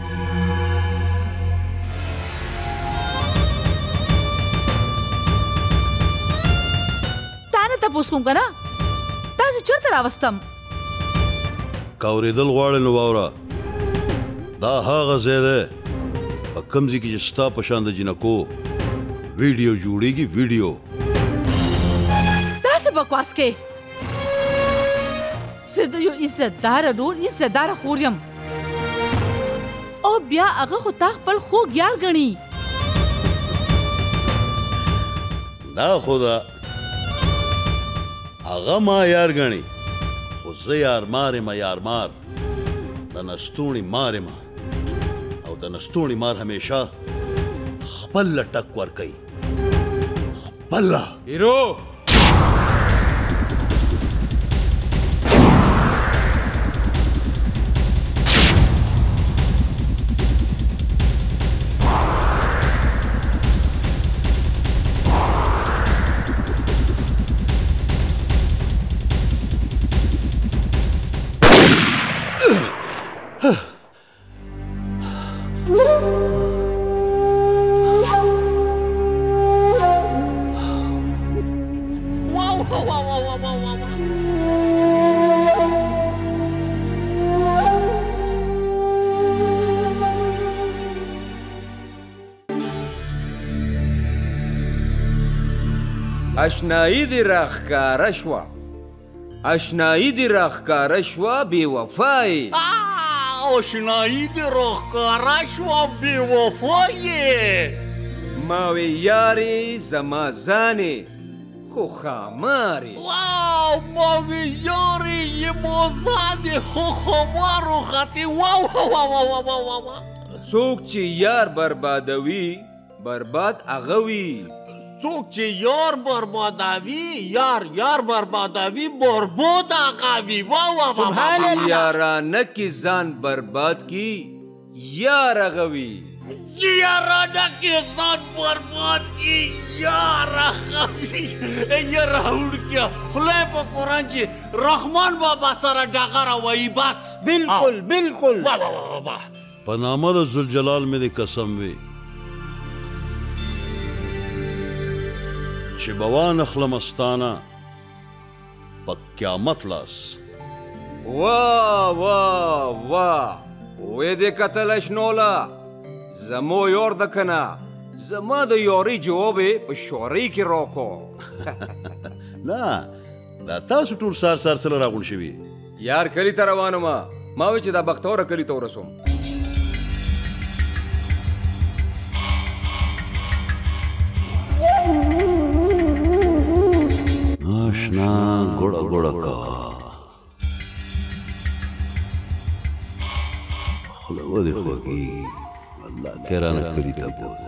تا نه تپوس کوم که نه تاسې چېرته راوستم که اورېدل غواړې نو واوره دا هغه ځای دی په کوم ځای کې چې ستا په شان د جینکو ویډیو جوړېږي ویډیو داسې بکواس کې زه د یو عزتداره رور عزتداره خور یم او بیا هغه خو تا خپل خوږ یار ګڼي دا خو ده هغه ما یار ګڼي خو زه یارمار یم یارمار د نستوڼي مار یم او د نستوڼي مار همیشه خپله ټک ورکوي خپله هیرو اشنایی دی راښکاره شوه اشنایی دی راښکاره شوه بې وفایي اشنایی دی راښکاره شوه بې وفایي ما وی یارې زما ځانې خو ښامارې واو ما وی یارې یمو ځانې خو ښامارو خطې واو څوک چې یار بربادوي برباد هغه وي څوک چې یار بربادوي یار بربادوي برباد هغه وي چې یارانه کې ځان برباد کی یار هغه وي چې یارانه کې ځان برباد کی یار هغه وي یې راوړکیا خدای په قرآن چې رحمان بابا سره ډغره وایي بس بالکل بالکل په نامه د ذوالجلال مې د قسم وي چې به وانخلم ستانه په قیامت لاس واه واه واه وې دې کتل اشنوله زمو یور د کنه زما د یوري جواب په شوري کې راکو نه دا تاسو ټول سار سره راغون شوي یار کلی ته روانو ما وی چې دا بختوره کلی ته ورسوم آشنا ګوړه ګوړه کا خوله ودې خوږي الله کرانه کلی ته بوځي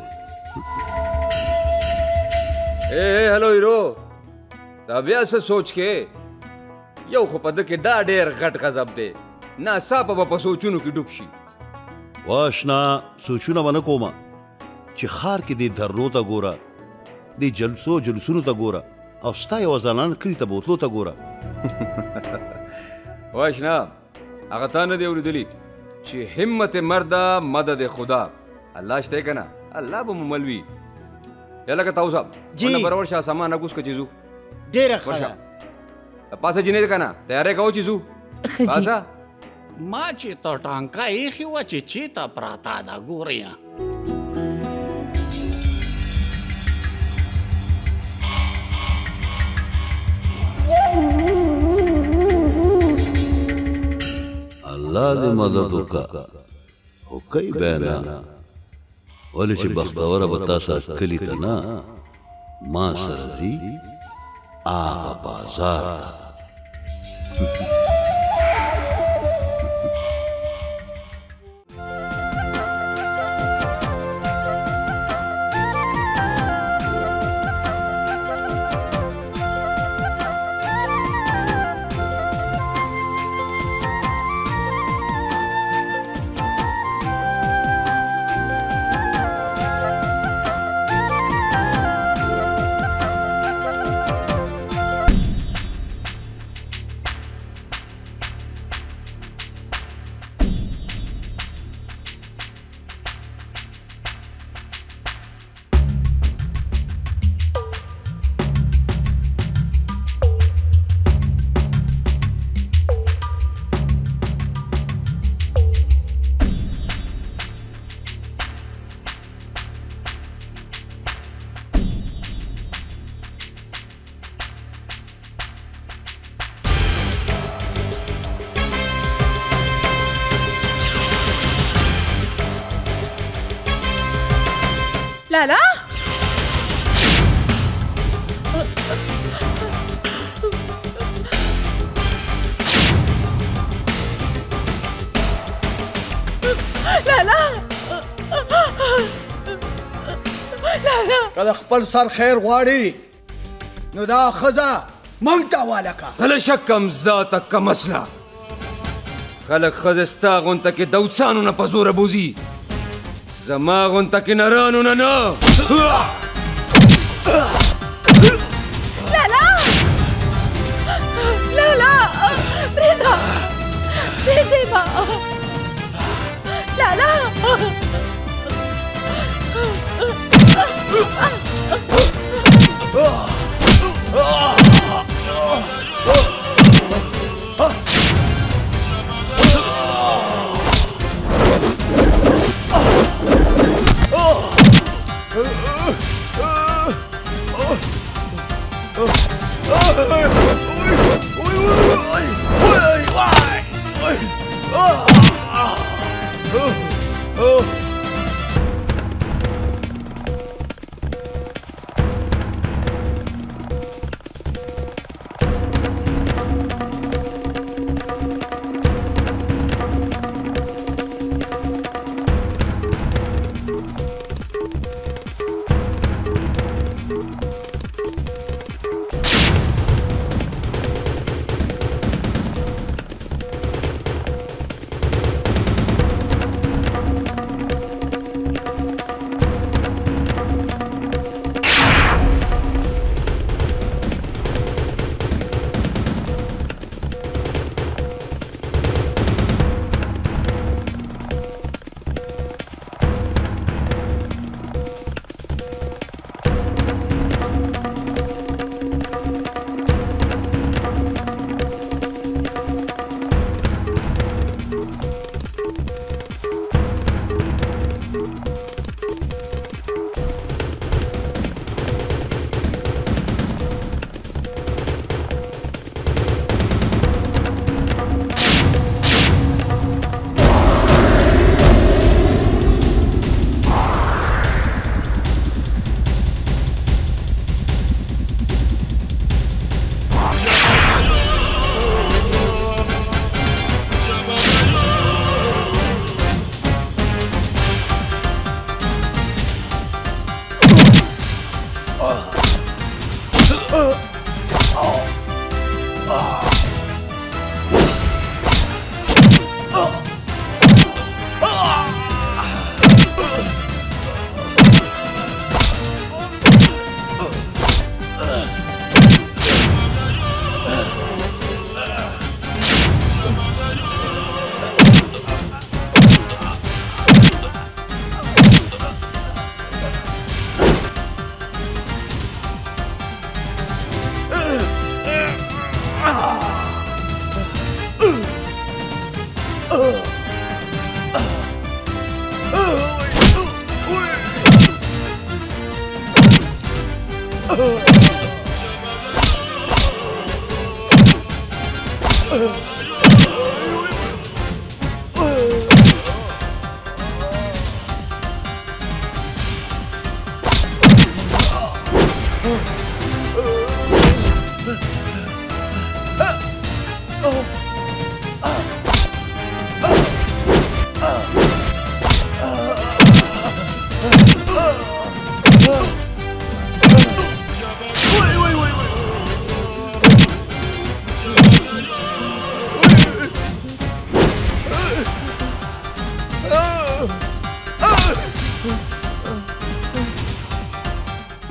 هلو هیرو دا بیا څه سوچ کې یو خو په ده کې دا ډېر غټ غضب دی ناڅاپه به په سوچونو کې ډوب شي واشنا سوچونه به نه کومه چې ښار کې دې دھرنو ته ګوره دې جلسونو ته ګوره او ستا یوه زنانه کلي ته بوتلو ته ګوره واشنا هغه تا نه دی اورېدلي چې همت مرده مدد خدا الله شته که نه الله به مو ملوي یا لکه تاو صاحب ونه برابر شه سامان اګوس که چې ځو ډېره ښه ده پاسه جینې ده که نه تیاری کوو چې ځو پاسه ما چې ته ټانکه ایښې وه چې چېرته پراته ده ګورې الله دې مدد وکړه خو کوي به نه ولې چې بختوره به تا سره کلي ته نه ما سره ځي هغه بازار ته لالا کله خپل سر خیر غواړي نو دا ښځه موږ ته حواله کړه. هله شکم ذاته کم اصله خلک ښځې ستا غونته کې دوسانو نه په زوره بوځي زما غونته کې نرانو نه نه. لالا لالا پرېږده پرېږدې ما لالا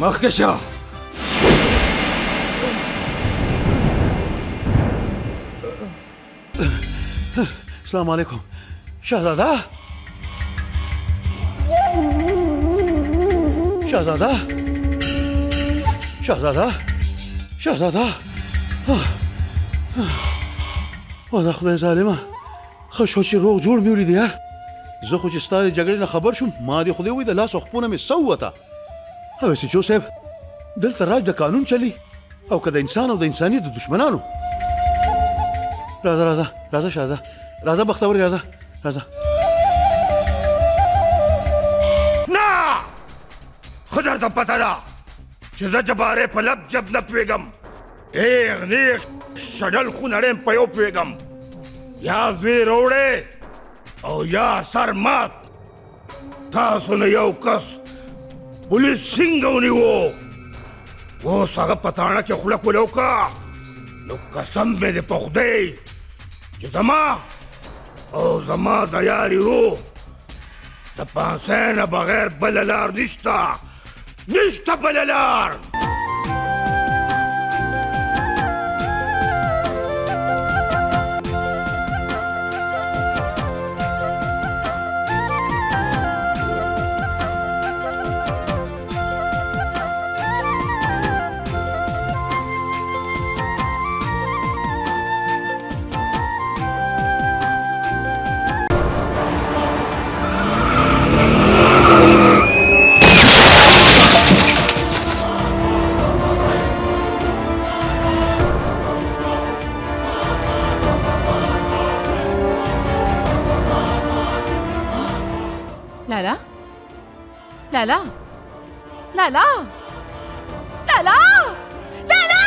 مخکې شه. السلام علیکم شهزاده. شهزاده شهزاده شهزاده او د خدای ظالمه ښه شو چې روغ جوړ مې ولید یار. زه خو چې ستا د جګړې نه خبر شوم ما دې خدای ووی د لاس خپونه مې سو وته. او سیچو صاحب دلته راج د قانون چلی او که د انسان او د انسانیت د دشمنانو. راځه راځه راځه شهزاده راځه بختوري راځه راځه. نه خو درته پته ده چې زه د بارې په لب جب نه پوهېږم. ایغ نیغ شډل خونړی په یو پوهېږم. یا زوی روړې او یا سر مات. تاسو نه یو کس پولیس څنګه ونیو اوس هغه په تاڼه کې خوله کوله وکړه نو قسم مې دې په خدای چې زما او زما د یاري روح د پانسۍ نه بغیر بله لار نشته نشته بله لار. لالا لالا لالا لالا لالا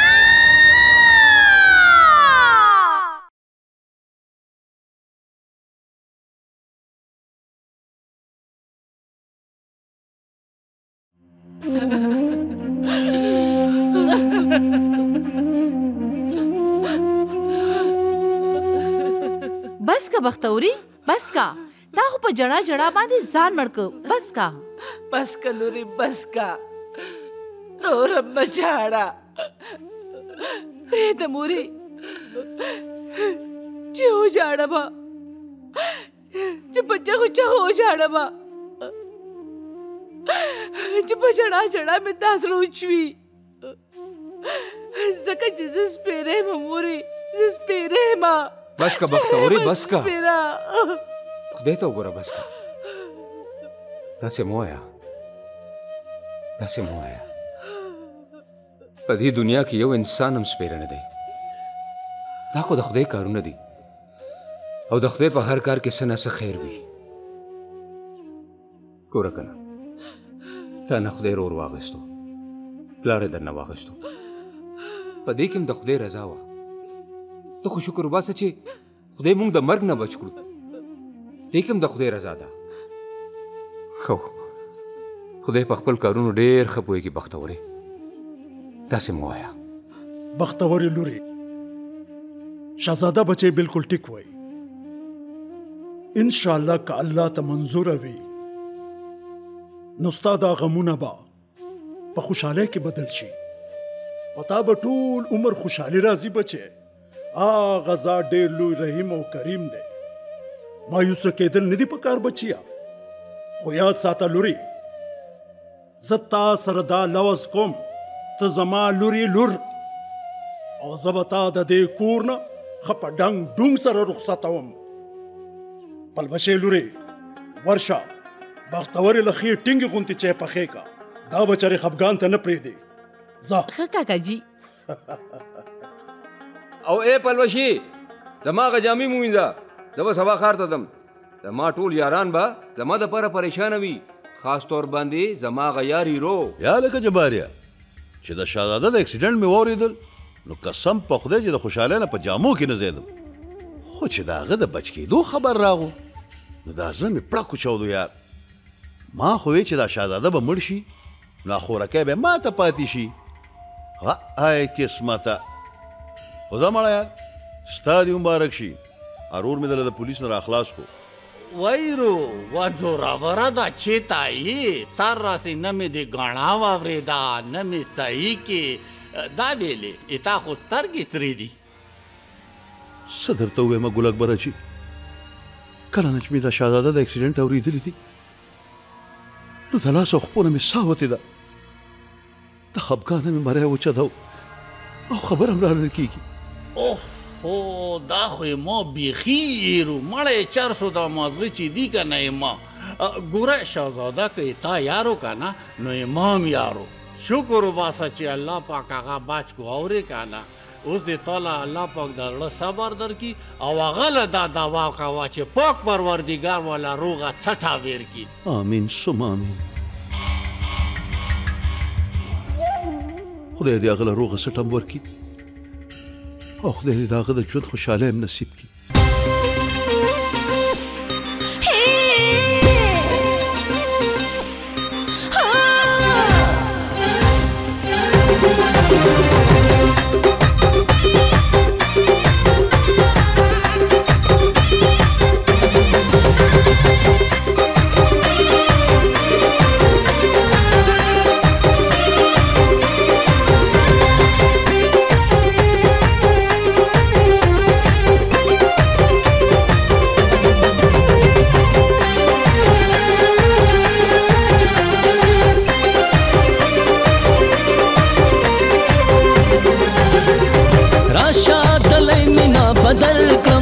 بس کا بختوري بس کا دا خو په جړه جړه باندې ځان مړ کو. بس کا بس کا لوري بس کا نور مچاړه پرې د موري چې هو جاړه ما چې بچا خو چا هو جاړه ما چې په جړه جړه مې داس روچوي زکه چې زس پیره موري زس پیره ما. بس کا بختوري بس کا خدای ته وګوره. بس کا داسې مه وایه داسې مه وایه. په دې دنیا کې یو انسان هم سپیره نه دی. دا خو د خدای کارونه دي او د خدای په هر کار کې څه نه څه خیر وي. ګوره که نه تا نه خدای رور واخیستو پلار یې درنه واخیستو په دې کې هم د خدای رضا وه. ته خو شکر وباسه چې خدای موږ د مرګ نه بچ کړو. دې کې هم د خدای رضا ده. خو خدای په خپل کارونو ډېر ښه پوهېږي. بختورې داسې مه وایه. بختورې لورې شهزاده بچی بالکل ټیک وایي. انشاءالله که الله ته منظوره وي نو ستا دا غمونه به په خوشحالۍ کې بدل شي. پتا به ټول عمر خوشحالي راځي بچی. هغه ذات ډېر لوی رحیم او کریم دی. مایوسه کېدل نه دي پکار بچیا. خو یاد ساته لوري زه تا سره دا لوز کوم ته زما لوري لور او زه به تا د دې کور نه ښه په ډنګ ډونګ سره رخصتوم. پلوشې لوري ورشه بختورې له ښې ټینګې غوندې چای پخې کا. دا بچارې خفګان ته نه پرېږدي. ځه ښه کاکا جي. او ای پلوشي زما هغه جامې مو وینځه. زه به سبا ښار ته ځم. زما ټول یاران به زما دپاره پریشانه وي خاص طور باندې زما هغه یار هیرو. یا لکه جباریا چې د شهزاده د اکسیډنټ مې واورېدل نو قسم په خدای چې د خوشحالۍ نه په جامو کې نه ځېدم. خو چې د هغه د بچ کېدو خبر راغو نو دا زړه مې پړک وچاودو یار. ما خو وی چې دا شهزاده به مړ شي نو خورکی به ما ته پاتې شي. ای قسمته. خو زه مړه یار ستا دې مبارک شي. ارور مې دله د پولیس نه راخلاص کو وایرو و زوراوره ده چېرته یې سر راسې نه مې د ګاڼه واورېده نه مې صحیح کې دا ویلې تا خو سترګې سرې دي څه درته ووایم ګل اکبر حاجي کله نه چې مې دا شهزاده د اکسیډنټ اورېدلي دي نو د لاس او خپونه مې ساه وتې ده د خفګانه مې مری وچه ده او خبره هم رانه کېږي اوه دا خو یې ما بیخي ایرو مړی چرسو دا مازغه چې دي که نه ما ګوره شهزاده که تا یارو که نه نو امام یارو شکر وباسه چې الله پاک هغه بچ کو اورې که نه اوس دې تاله الله پاک د زړه صبر درکړي او هغه له دا دعا کوه چې پاک پروردګار والا روغه څټه ویر کړي آمین ثم آمین خدای دې هغه له روغه څټه هم ورکړي او خدای دې د هغه د ژوند خوشحالۍ هم نصیب کړي بدل کړم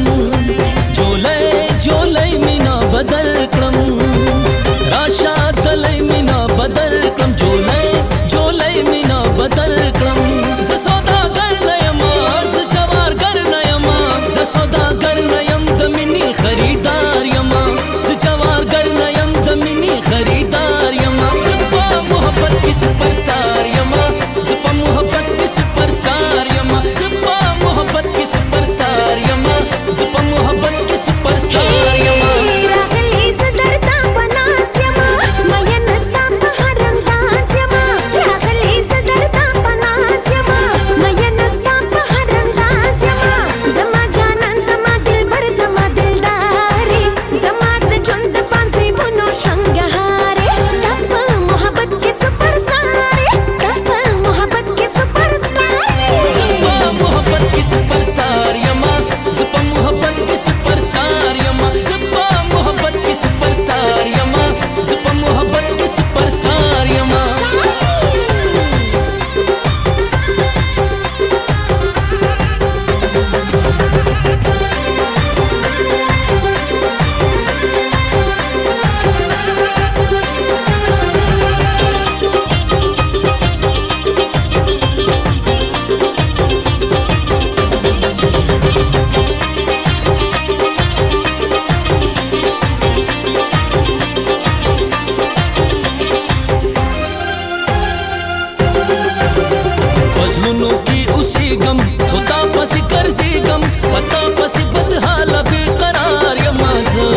جولای مینا بدل کړم راشه دلای مینا بدل کړم جولای مینا بدل کړم ز سوداګر نه یم ز جوارګر نه یم ز سوداګر نه یم د منی خریدار یم ز جوارګر نه یم د منی خریدار یم ز په محبت کې سپر سٹار یم ز په محبت کې سپر سٹار یم ز په محبت کې سپر سٹار یم ز په محبت کې سپر سٹار یم راغلی زدر تا پناس یم مې نستا په هر انداز یم راغلی زدر تا پناس یم مې نستا په هر انداز یم زما جانان زما دلبر زما دلداري زما د ژوند پانځي بونو شنګهاري تپ محبت کې سپر سٹار تپ محبت کې سپر سٹار زما محبت کې سپر سٹار یم زپا محبت کې سپر سٹار یم زپا محبت کې سپر سٹار یم زپا محبت کې سپر سٹار یم اوسېږم خدا پسې ګرځېږم پتا پسې بدحاله بې قرار یم زه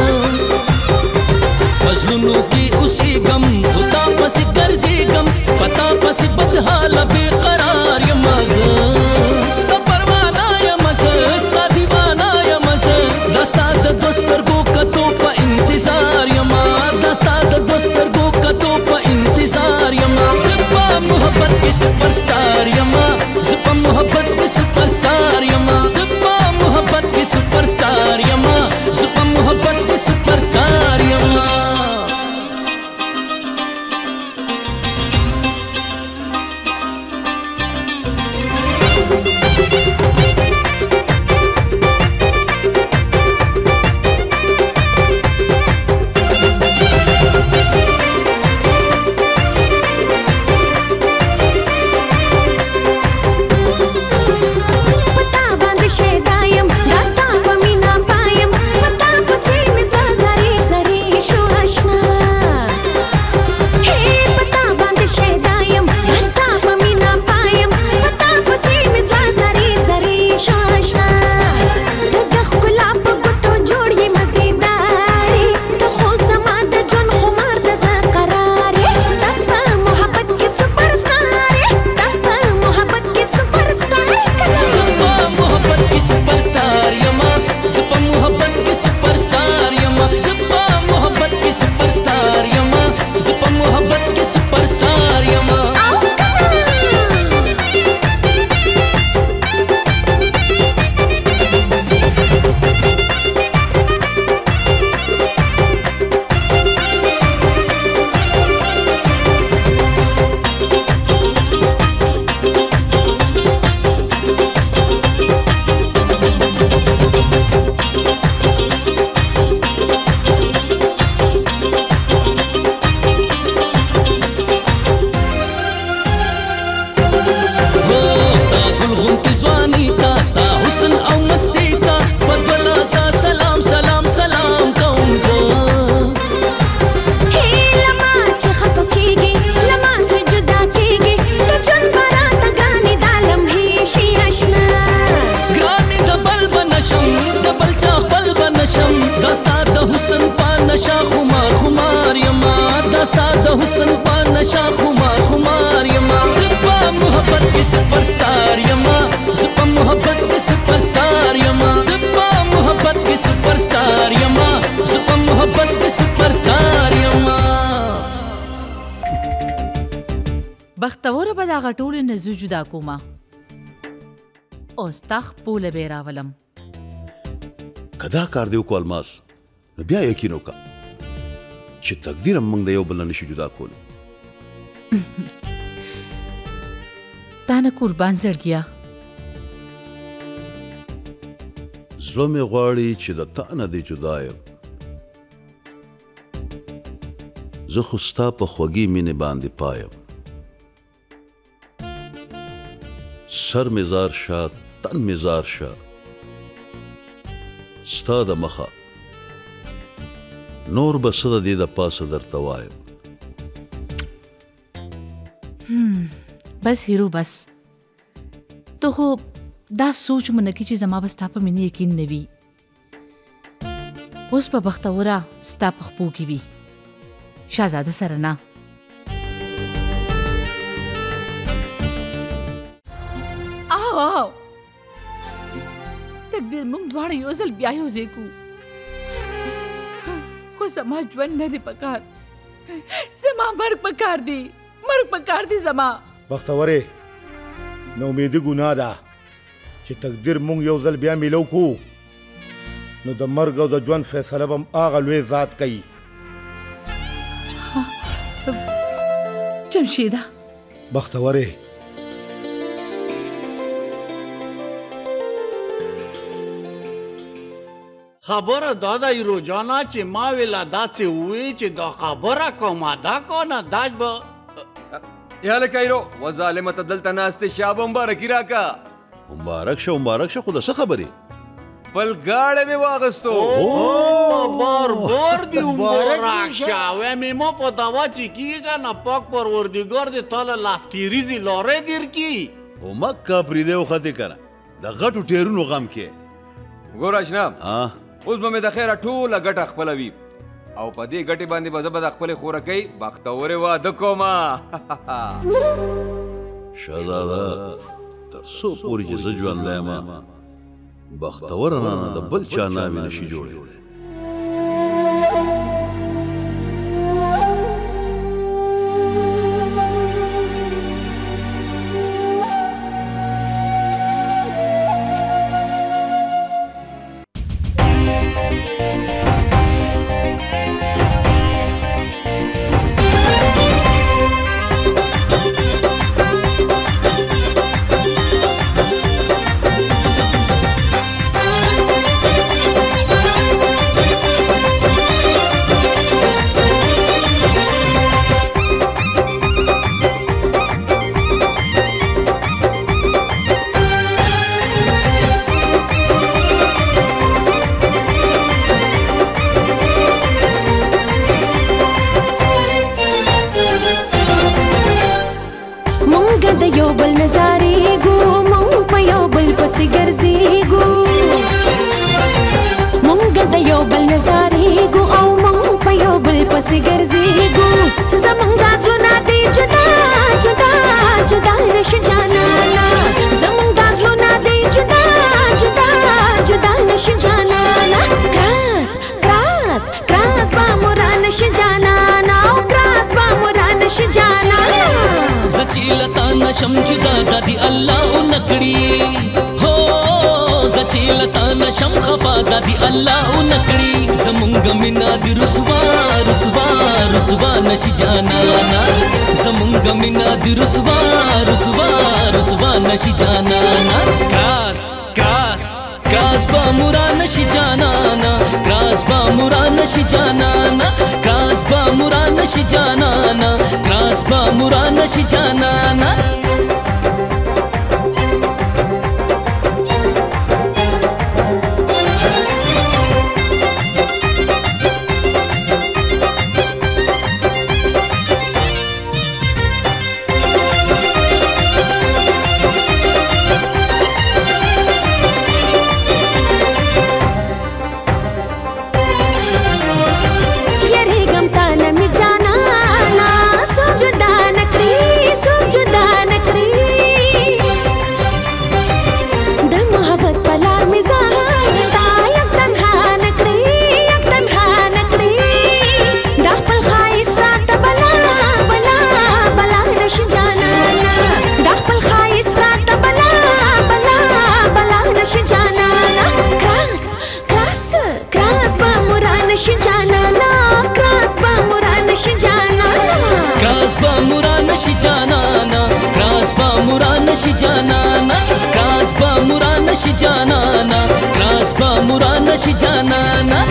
فضلونو کې اوسېږم خدا پسې ګرځېږم پتا پسې بدحاله بې قرار یم زه ستا پروانه یم زه ستا دیوانه یم زه دا ستا د دوه سترګو کتو په انتظار یم دا ستا د دوه سترګو کتو په انتظار یم زه په محبت کې سپر سٹار یم زه په محبت کې سپر سٹار یم زه په محبت کې سپر سٹار یم زه په محبت کې سپر سٹار یم حسن پا نشا خمار خمار یما زپا محبت کی سپر سٹار یما زپا محبت کی سپر سٹار یما زپا محبت کی سپر سٹار یما زپا محبت کی سپر سٹار یما بختوره به دغه ټولې نه زه جدا کومه او ستا خپله به یې راولم که دا کار دی وکړو الماس نو بیا یقین وکړه چې تقدیر هم موږ د یو بل نه نشي جدا کولی تا نه قربان زړګیا زړه مې غواړي چې د تا نه دې جدا یم زه خو ستا په خوږې مینې باندې پایم سر مې زار شه تن مې زار شه ستا د مخه نور به څه د دې د پاسه درته وایم بس هیرو بس ته خو دا سوچ مو نه کې چې زما به ستا په مینې یقین نه وي اوس په بختوره ستا په خپو کې وي شهزاده سره نه واو تقدیر موږ دواړه یو ځل بیا یو ځای کړو خو زما ژوند نه دی پکار زما مرګ پکار دی مرګ پکار دی زما بختورې نو امیدي ګناه ده چې تقدیر موږ یو ځل بیا میلو کو نو د مرګ او د ژوند فیصله به هم هغه لوی ذات کوي جمشیده بختورې خبره دا ده ایرو جانا چې ما ویله داسې ووایي چې دا خبره کومه دا کنه دا به یا لکه ایرو و ظالمه ته دلته ناستې شابه مبارکي راکه مبارک شه خو د څه خبرې بل گاڑے میں واغستو بار دی مبارک شه ویمې ما په دوا چې کیږه نه پاک پروردګار دې تاله لاستیریزي لارې در کی او مکه پرېدی وختې کنه د غټو ټیرونو غم کې ګوره اشناب اوس به مې د خیره ټوله ګټه خپله وي او په دې ګټې باندې به زه به د خپلې خورکۍ بختورې واده کومه شهزاده تر څو پورې چې زه ژوندی یم بختوره نانه د بل چا نامې نشي جوړېدی نشم جدا دادی الله نکړي هو زچیلتا نشم خفا دادی الله نکړي زمونږ مینا دی رسوا رسوا رسوا نشي جانا زمونږ مینا دی رسوا رسوا رسوا نشي جانا کاس کاس کاس با مرا نشي جانا کاس با مرا نشي جانا کاس با مرا نشي جانا کاس با مرا نشي جانا نشي جانانا کراس با مرا نشي جانانا کراس با مرا نشي جانانا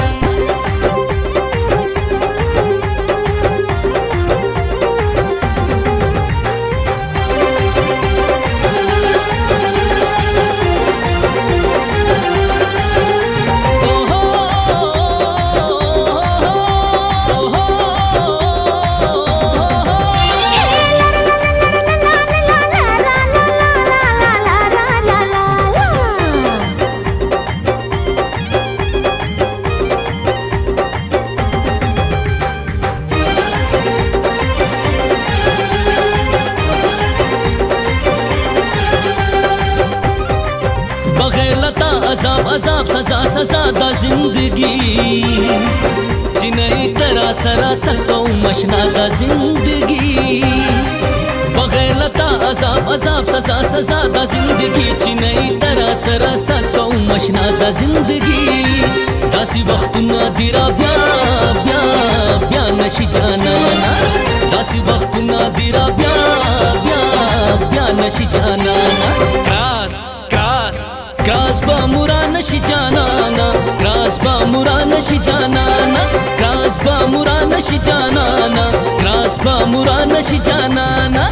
عذاب عذاب سزا سزا دا زندگی چی نئی ترا سراسر قوم اشنا دا زندگی بغیر لتا عذاب عذاب سزا سزا دا زندگی چی نئی ترا سراسر قوم اشنا دا زندگی داسی وقتنا دیرا بیا بیا بیا نشی جانانا داسی وقتنا دیرا بیا بیا بیا نشی جانانا کراس کراس کراس با مرا نشي جانانا کراس با مرا نشي جانانا کراس با مرا نشي جانانا کراس با مرا نشي جانانا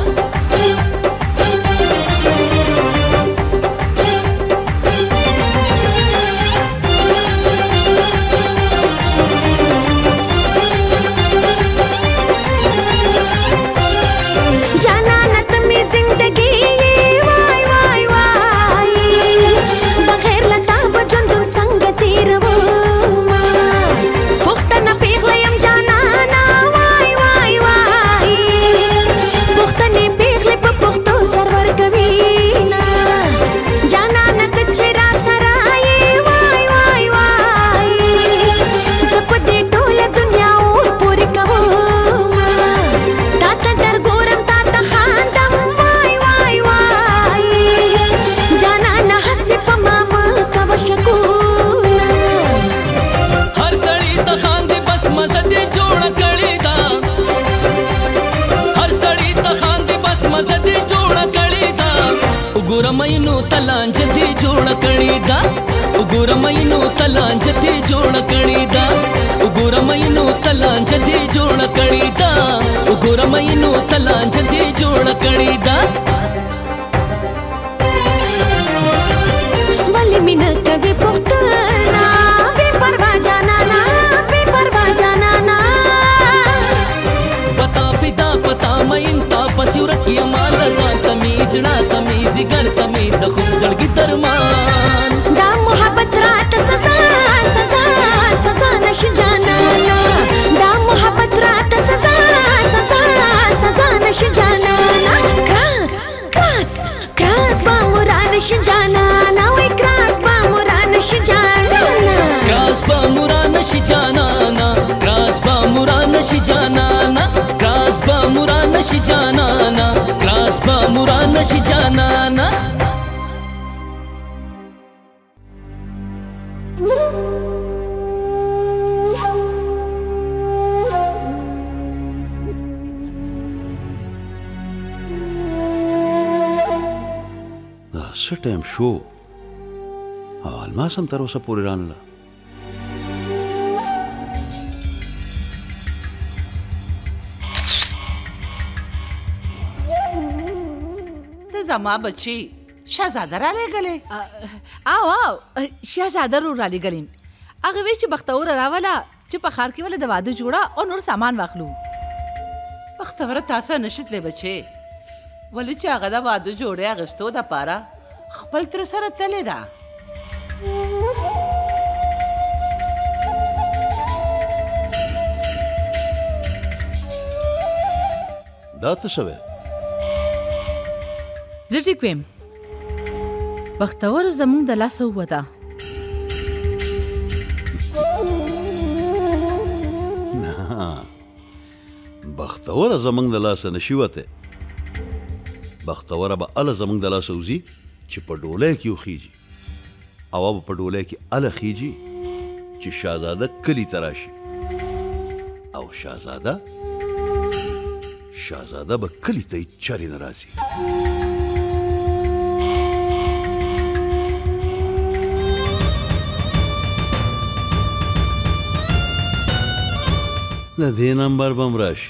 جانانا تمی زندگی संग तेरवमा पुख्तना पेगलयम जानाना वाई वाई वाई पुख्तने पेगले प पुख्तो सरवर कवीना जानाना तचरा सराये वाई वाई वाई जपदे टोल दुनिया और पूरी कवमा ताता दर गोरम ताता खानदम वाई वाई वाई जानाना हसे पमाम कवशको मज़े जोड़ कड़ी दा हर सड़ी तखान दे बस मज़े जोड़ कड़ी दा उगुर मैनू तलांज दी जोड़ कड़ी दा उगुर मैनू तलांज दी जोड़ कड़ी दा उगुर मैनू तलांज दी जोड़ कड़ी दा उगुर मैनू तलांज दी जोड़ कड़ी दा वली मिन कभी पुख्तना बेपरवा जानाना पसूरत ये माल जान तमीज ना तमीज गर तमीज द खुद सड़गी दरमान दा मोहब्बत रात सजा सजा सजा नश जानाना दा मोहब्बत रात सजा सजा सजा नश जानाना क्रास क्रास क्रास बा मुरा नश जानाना वे क्रास बा मुरा नश जानाना क्रास बा मुरा नश जानाना क्रास बा मुरा नश जानाना क्रास बा मुरा नश जानाना क्रास बा मुरा नश जानाना څه ټایم شو الماس هم تر اوسه پورې رانله زما بچی شهزاده را لېږلې او او شهزاده رو را لېږلیم هغه وی چې بختوره راوله چې په ښار کې ولې د واده جوړه او نور سامان واخلو بختوره تاسو نشتلې بچی ولې چې هغه د واده جوړې اغوستو دپاره خپل تر سره تللې ده دا څه شوی زه ټیک ویم بختوره زموږ د لاسه ووته نه بختوره زموږ د لاسه نشي وتی بختوره به اله زموږ د لاسه وځي چې په ډولۍ کې وخیږي او به په ډولۍ کې اله خیږي چې شهزاده کلي ته راشي او شهزاده به کلي ته چرې نه راځي د دې نمبر به م راشي.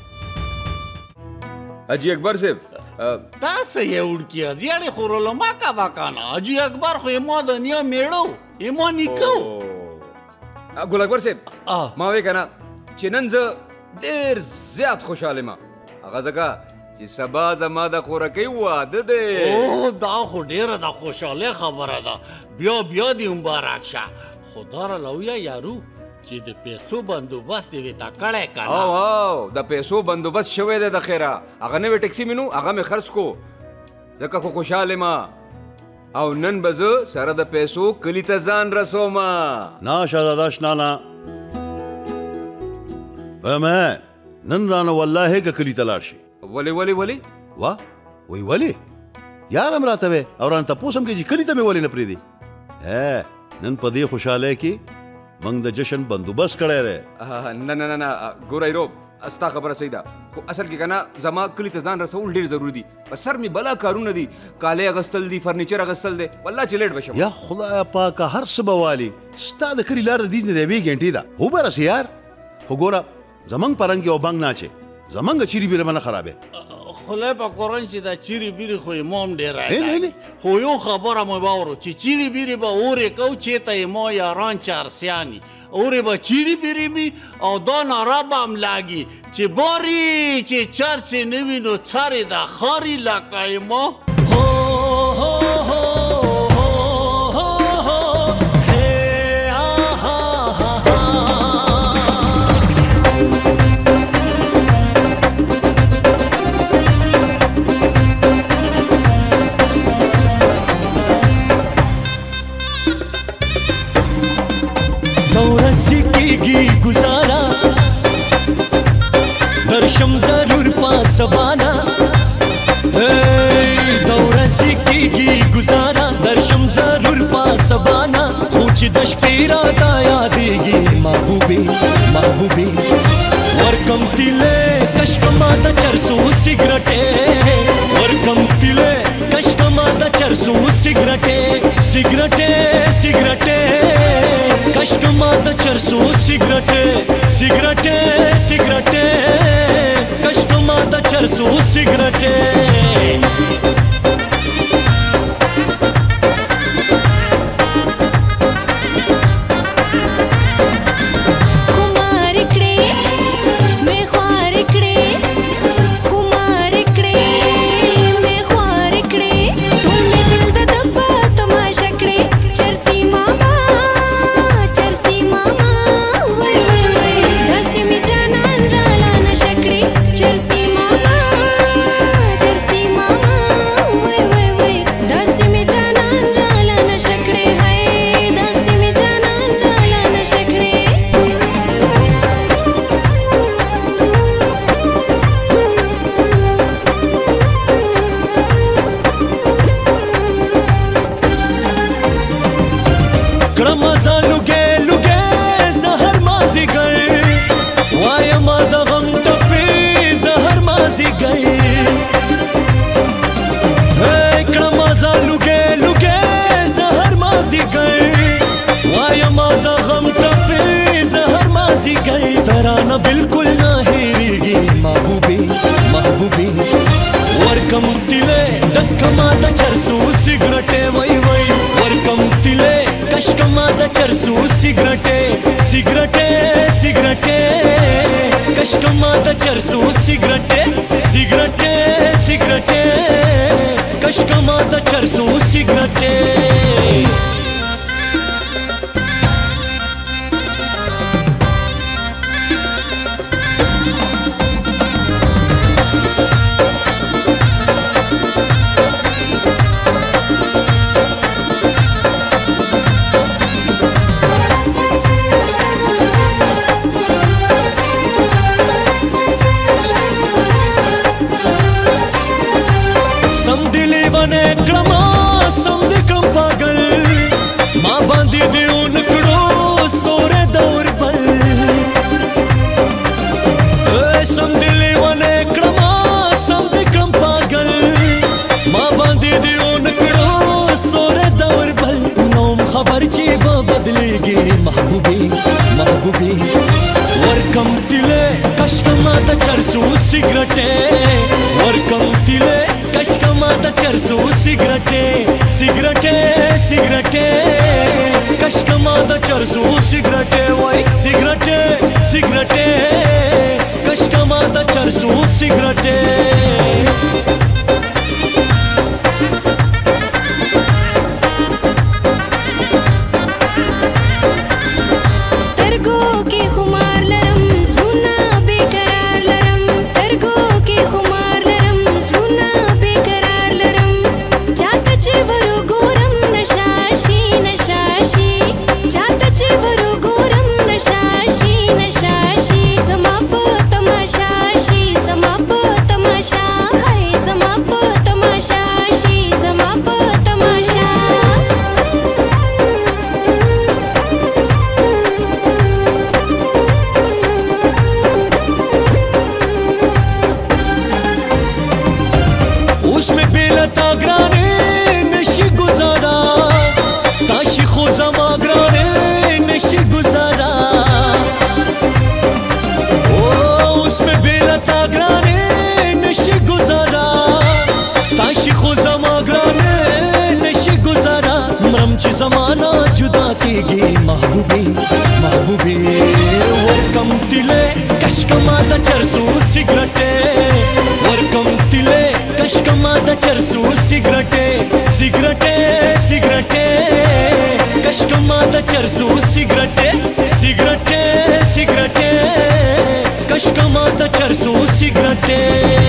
حاجي اکبر صاحب تاسو یې وړکیه زیړې خورلو ما کوه کنه. حاجي اکبر خو یې ما د نیا میړو یې ما نیکو. ګل اکبر صاحب ما وی کنه چې نن زه ډېر زیات خوشحاله یم. هغه ځکه چې سبا زما د خورکۍ واده دی. او دا خو ډېره د خوشحالۍ خبره ده. بیا دې مبارک شه. خو دا راله ووایه یارو چې د پیسو بندوبست یې ورته کړی که نه؟ او د پیسو بندوبست شوی دی د خیره. هغه نوې ټکسي مې نو هغه مې خرڅ کو ځکه خو خوشحال یم او نن به زه سره د پیسو کلي ته ځان رسوم. نه شهزاده شنانه ویمه نن رانه والله که کلي ته لاړ شي. ولې وا وی ولې یار هم راته وی او رانه تپوس هم کوي چې کلي ته مې ولې نه پرېږدي. نن په دې خوشحالۍ کې موږ د جشن بندوبست کړی دی. نه ګوره ایرو ستا خبره صحیح ده خو اصل کې که نه زما کلي ته ځان رسول ډېر ضروري دي. په سر مې بلا کارونه دي. کالۍ اغوستل دي فرنیچر اغوستل دی. والله چې لیټ به شم. یا خدایه پاکه هر څه به والي. ستا د کلي لار د دې نه د 2 ګنټې ده. هو به رسې یار. خو ګوره زموږ په رنګ یو بنګ نه اچې زموږ چیرې بیره به نه خرابې. خدای په قرآن چې دا چیرې بیرې خو یې ما هم ډېر عیدای. خو یو خبره مې واورو چې چیرې بیرې به اورې کو چېرته یې ما یاران چارسیاني اورې به چیرې بیرې مي او دا ناره به هم لاګي چې باري چې چرچې نه وي نو څرې ده خاري لکه یې ما. गुजारा दर्शम जरूर पासबाना दौरा सीखेगी गुजारा दर्शम जरूर पासबाना पूछ दश पीरा दाया देगी महबूबी वर्कम तिले कशकमाता चरसू सिगरटे वर्कम तिले कशकमाता चरसू सिगरटे कशकमाता चरसू सिगरटे कशकमाता चरसू सिगरटे. बिल्कुल ना हेरेगी महबूबी वर्कम तिले डक्कमाता चरसू सिगरटे वई वर्कम तिले कशकमाता चरसू सिगरटे कशकमाता चरसू सिगरटे कशकमाता चरसू सिगरटे. महबूबी वर्कम तिले कशकमाता चरसू सिगरेटे वर्कम तिले कशकमाता चरसू सिगरेटे सिगरेटे सिगरेटे कशकमाता चरसू सिगरेटे वै सिगरेटे सिगरेटे कशकमाता चरसू सिगरेटे जमाना जुदा केगी महबूबी महबूबी वर्कम तिले कशकमाता चरसू सिगरेटे वर्कम तिले कशकमाता चरसू सिगरेटे सिगरेटे सिगरेटे कशकमाता चरसू सिगरेटे सिगरेटे सिगरेटे कशकमाता चरसू सिगरेटे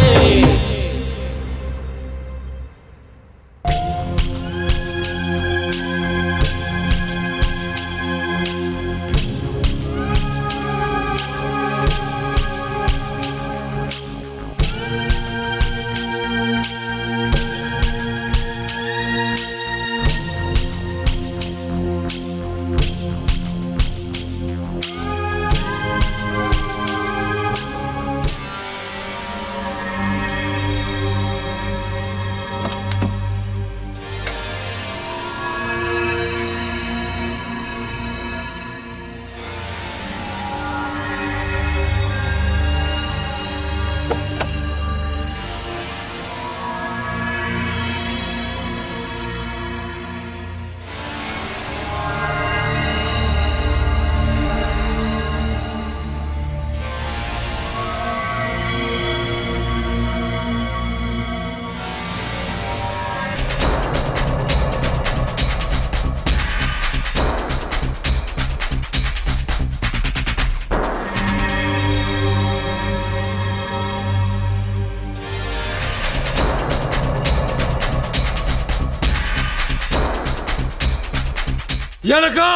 Yanaka!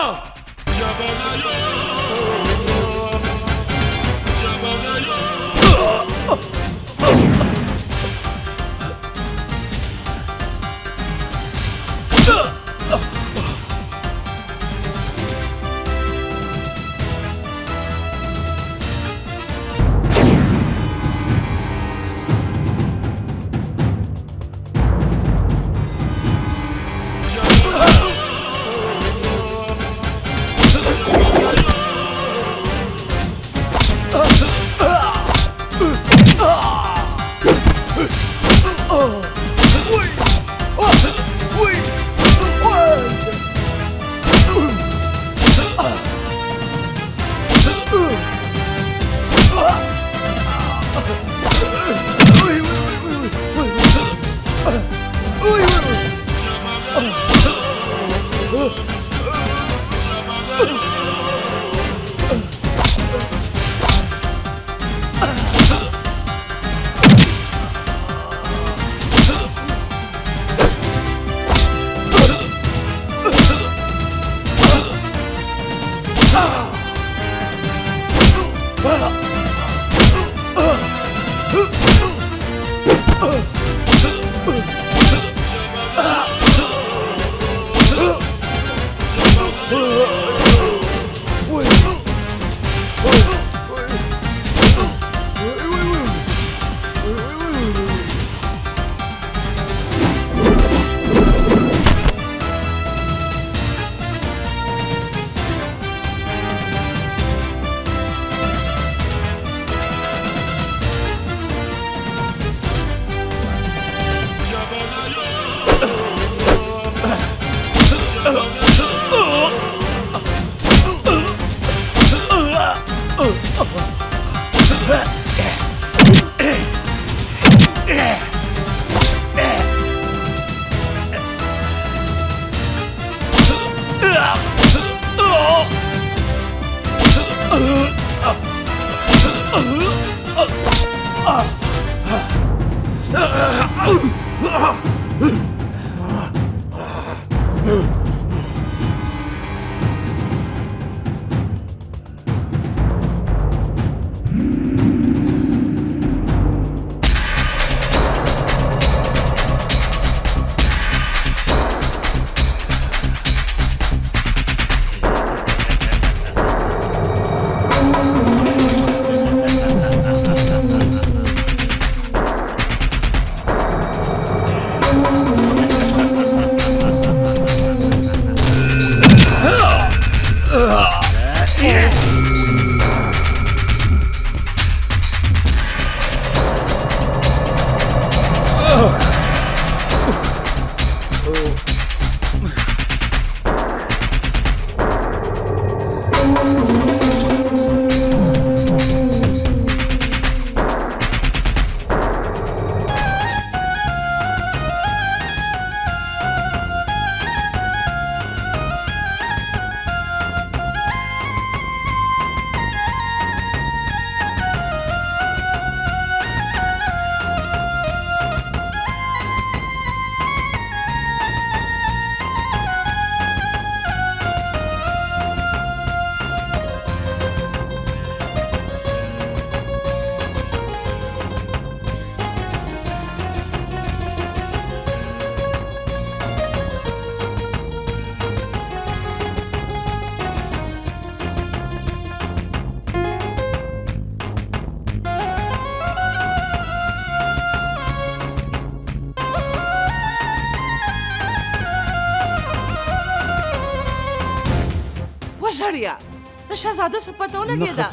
سړیا د شهزاده څه پته ولګېده؟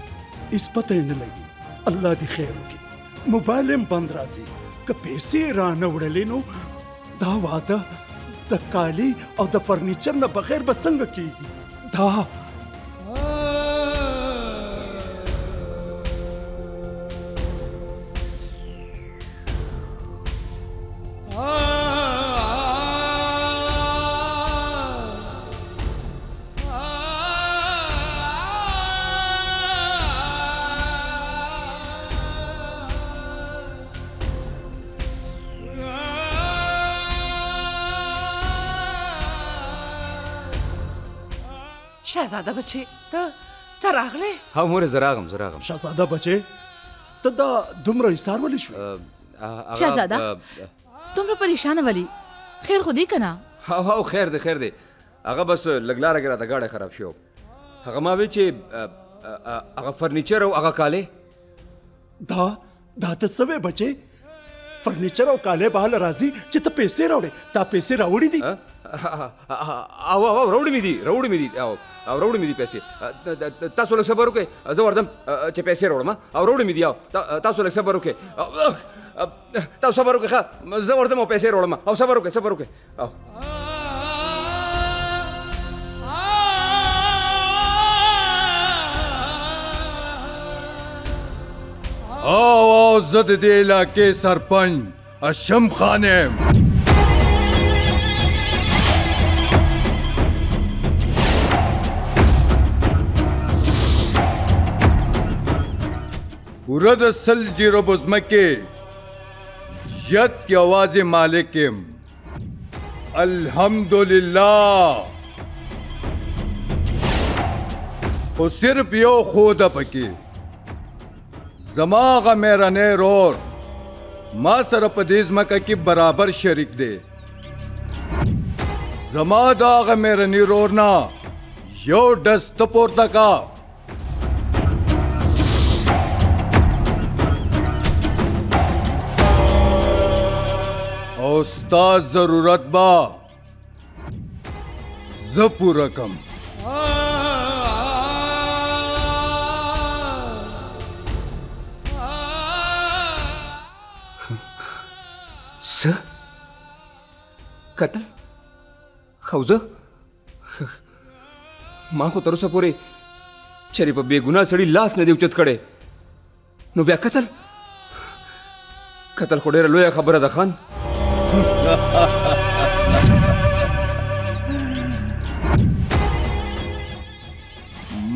هېڅ پته یې نه لګي. الله دې خیر وکړي. موبایل هم بند راځي. که پیسې رانه وړلې نو دا واده د کالي او د فرنیچر نه بغیر به څنګه کېږي؟ دا شهزاده بچې ته راغلې؟ ها مورې زه راغم. شهزاده بچې ته دا دومره ایثار ولې شوې؟ شهزاده دومره پریشانه ولې؟ خیر خو دی که نه؟ هو خیر دی خیر دی. هغه بس لږ لاره کې راته ګاډی خراب شو. هغه ما وی چې هغه فرنیچر او هغه کالې دا ته څه وې بچې؟ فرنیچر او کالې به هله راځي چې ته پیسې راوړې. تا پیسې راوړې دي؟ او راوړې مې دي او راوړې مې دي پیسې. تاسو لږ صبر وکړئ زه ورځم چې پیسې راوړم. او راوړې مې دي. تاسو لږ صبر وکړئ. تاسو صبر وکړئ. ښه زه ورځم او پیسې راوړم. او صبر وکړئ. او زه د دې علاقې سرپنچ اشم خان یم. پوره د 100 جیرو ځمکې ید کی آواز مالک یم. الحمدلله. خو صرف یو خوده پکې زما هغه میرنی رور ما سره په دې ځمکه کې برابر شریک دی. زما د هغه میرني رور نه یو ډز ته پورته کا. او ستا ضرورت با زه پوره کم. څه قتل؟ خوزه ما خو تر اوسه پورې چېرې په بېګناه سړي لاس نه دی اوچت کړی. نو بیا قتل خو ډېره لویه خبره ده خان.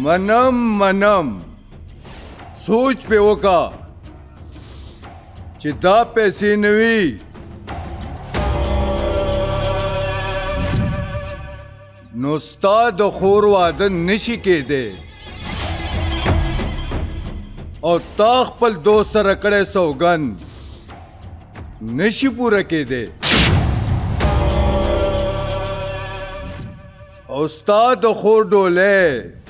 منم سوچ په وکا چې دا پیسې نوي نو ستا د خور واده نشي کېدی او تا خپل دوست سره کړی سوګند نشي پوره کېدی او ستا د خور ډولۍ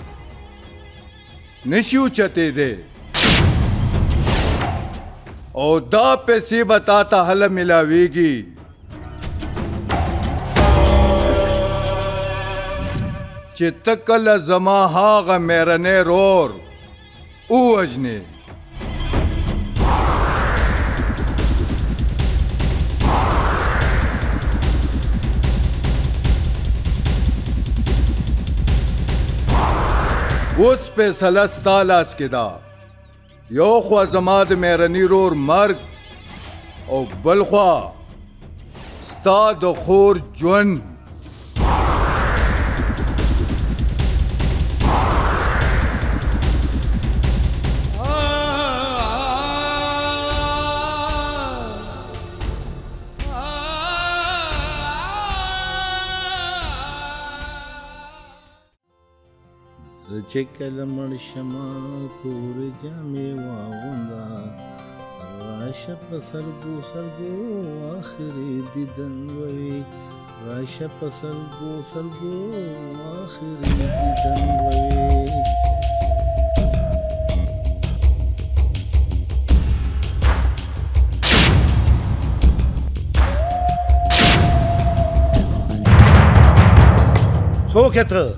نشي اوچتېدی او دا پیسې به تا ته هله ملاویږي چې ته کله زما هغه میرنی رور ووژنې اوس فیصله ستا لاس کې ده یو خوا زما د میرني رور مرګ او بل خوا ستا د خور ژوند چې کله مړ شمه تورې جامې واغونده راشه په سرګو سرګو آخري دیدن وی راشه په سرګو سرګو آخري دیدن وی څوک یې ته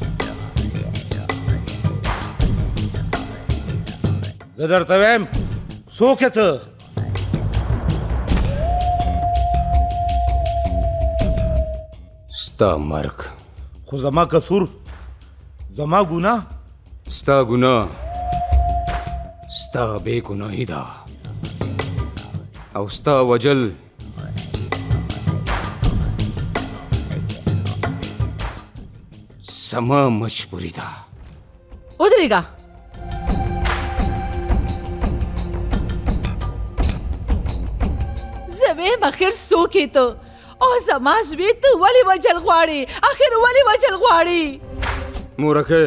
زه درته وایم څوک یې ته ستا مرګ خو زما قصور زما ګناه ستا ګناه ستا بې ګناهي ده او ستا وجل زما مجبوري ده ودرېږه زه اخر څوک یې ته او زما زوی ته ولې وجل غواړې اخر ولې وجل غواړې مورکۍ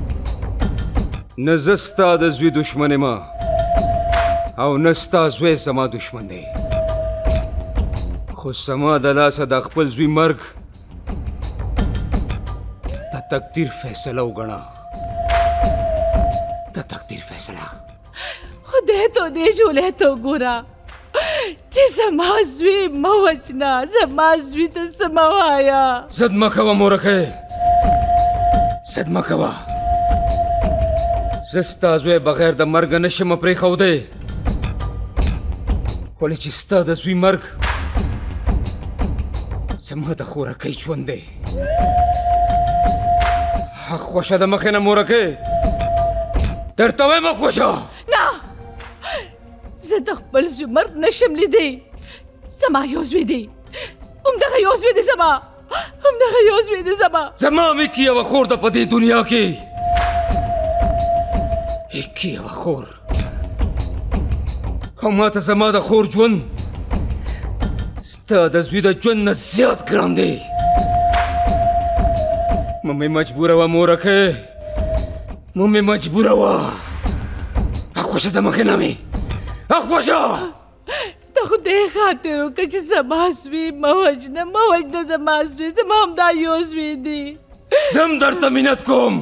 نه زه ستا د زوی دشمن یم او نه ستا زوی زما دشمن دی خو زما د لاسه د خپل زوی مرګ د تقدیر فیصله وګڼه د تقدیر فیصله خدای ته دې جوړې ته وګوره چې زما زوی مه وژنه زما زوی ته څه مه وایه ضد مه کوه مورکۍ ضد مه کوه زه ستا زوی بغیر د مرګه نشم پرېښودی ولې چې ستا د زوی مرګ زما د خورکۍ ژوند دی خوښه د مخې نه مورکۍ درته وایم خوښه نه زه د خپل زوی مرګ نشم لیدی زما یو زوی دی همدغه یو زوی دی زما همدغه یو زوی دی زما میکي یوه خور ده په دې دنیا کې هیکي یوه خور او ماته زما د خور ژوند ستا د زوی د ژوند نه زیات ګران دی ممې مجبوره وه مورکۍ ممې مجبوره وه خوښه د مخې نه مې خوښه د خدای خاطر وکړه چې زما زوی مه وژنه مه وژنه زما زوی زما همدا یو زوی دی زه هم درته مینت کوم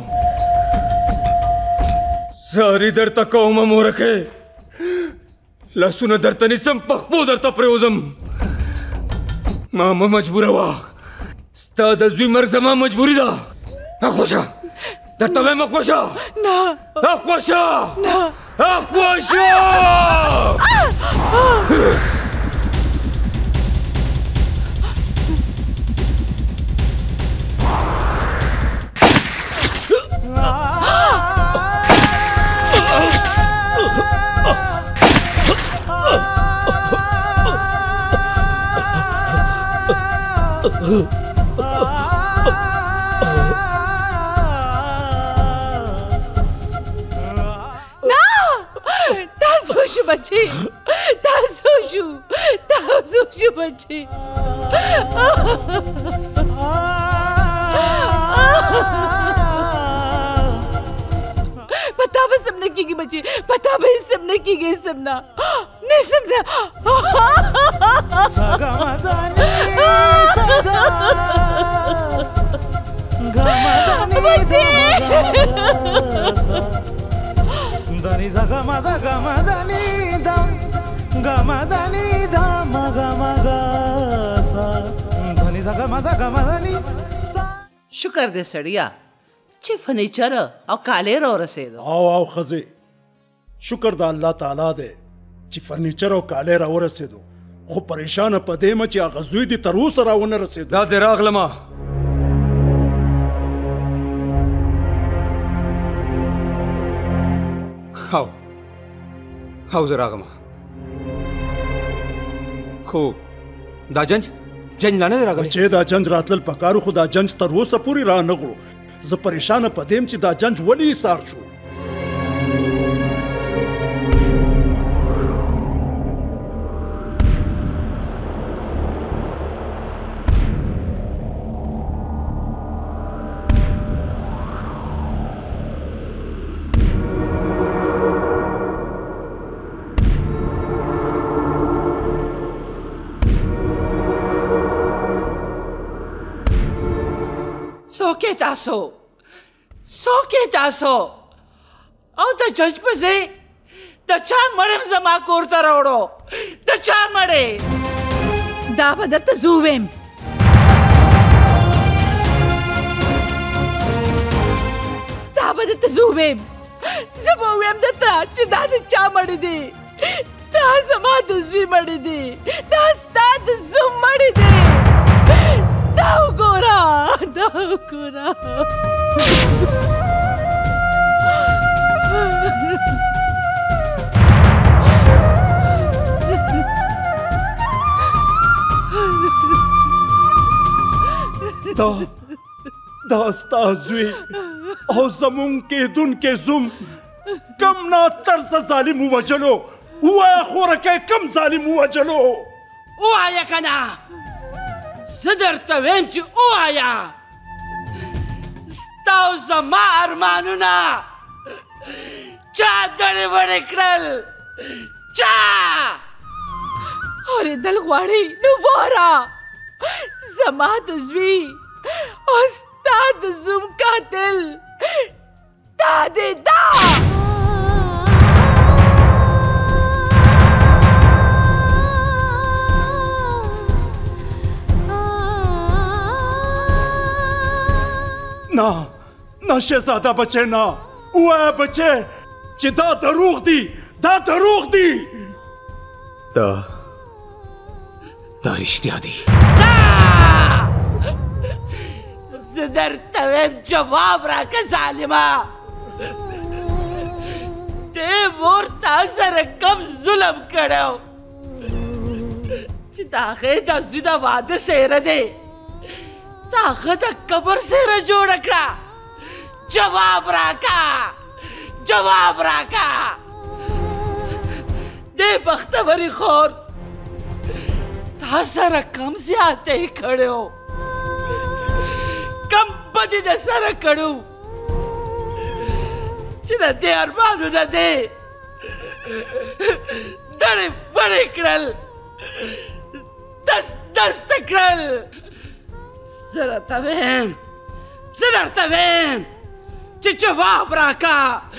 زاري درته کومه مورکۍ لاسونه درته نیسم پخپو درته پرېوځم ما مه مجبوره وه ستا د زوی مرګ زما مجبوري ده خوښه درته وایم خوښه نه خوښه نه خوښه شو بچي تاسو شو بچي पता बस सबने की बची पता भाई सबने की गई सबना नहीं सबना बची धनी सा गमा दा धनी दा गमा धनी दा मगा सा धनी सा गमा धनी सा शुक्र दे सड़िया چې فرنیچر او کالې را ورسېدو او خزي شکر د الله تعالی دی چې فرنیچر او کالې را ورسېدو خو پریشان پدې م چې هغه زوی دې تر اوسه راونه رسېدو دا دې راغلمه هاو زه راغلمه خو دا جنج لا نه دی راغلی چې دا جنج راتلل پکارو خو دا جنج تر اوسه پورې را نه غړو زه پریشانه پدېم چې دا جنج ولې ایثار شو څوک تاسو او د جج په ځای د چا مړم زما کور ته راوړو د چا مړې دا به درته زه ووایم زه به ووایم درته چې دا د چا مړې دی دا زما د زوی مړې دی دا ستا د زوم مړې دی دا وګوره دا ستا زوی او زمونږ کېدونکی زوم کم ناترسه ظالم ووجلو ووایه خورکۍ کم ظالم ووجلو ووایه که نه زه درته ویم چې ووایه ستا او زما ارمانونه چا دړې وړې کړل چا اورېدل غواړې نو واره زما د زوی او ستا د زوم قاتل دا دی دا نه شهزاده بچه نه ووایه بچه چې دا دروغ دی دا رښتیا دی زه درته ویم جواب راکه ظالمه دې مور تا سره کم ظلم کړی چې د هغې د زوی د واده څېره دی د هغه د قبر څېره جوړه کړه جواب راکه دې بختوري خور تا سره کم زیاتی کړی کم بدي د سره کړو چې د دې ارمانونه دی دړې وړې کړل دسته کړل زه درته ویم چې جواب راکه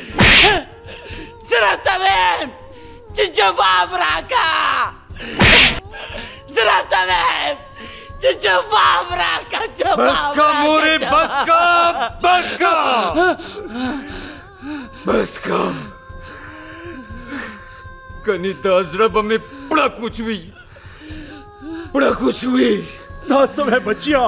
بس کا مورې بس کا کني دا زړه به مې پړک وچوي دا څه وی بچیا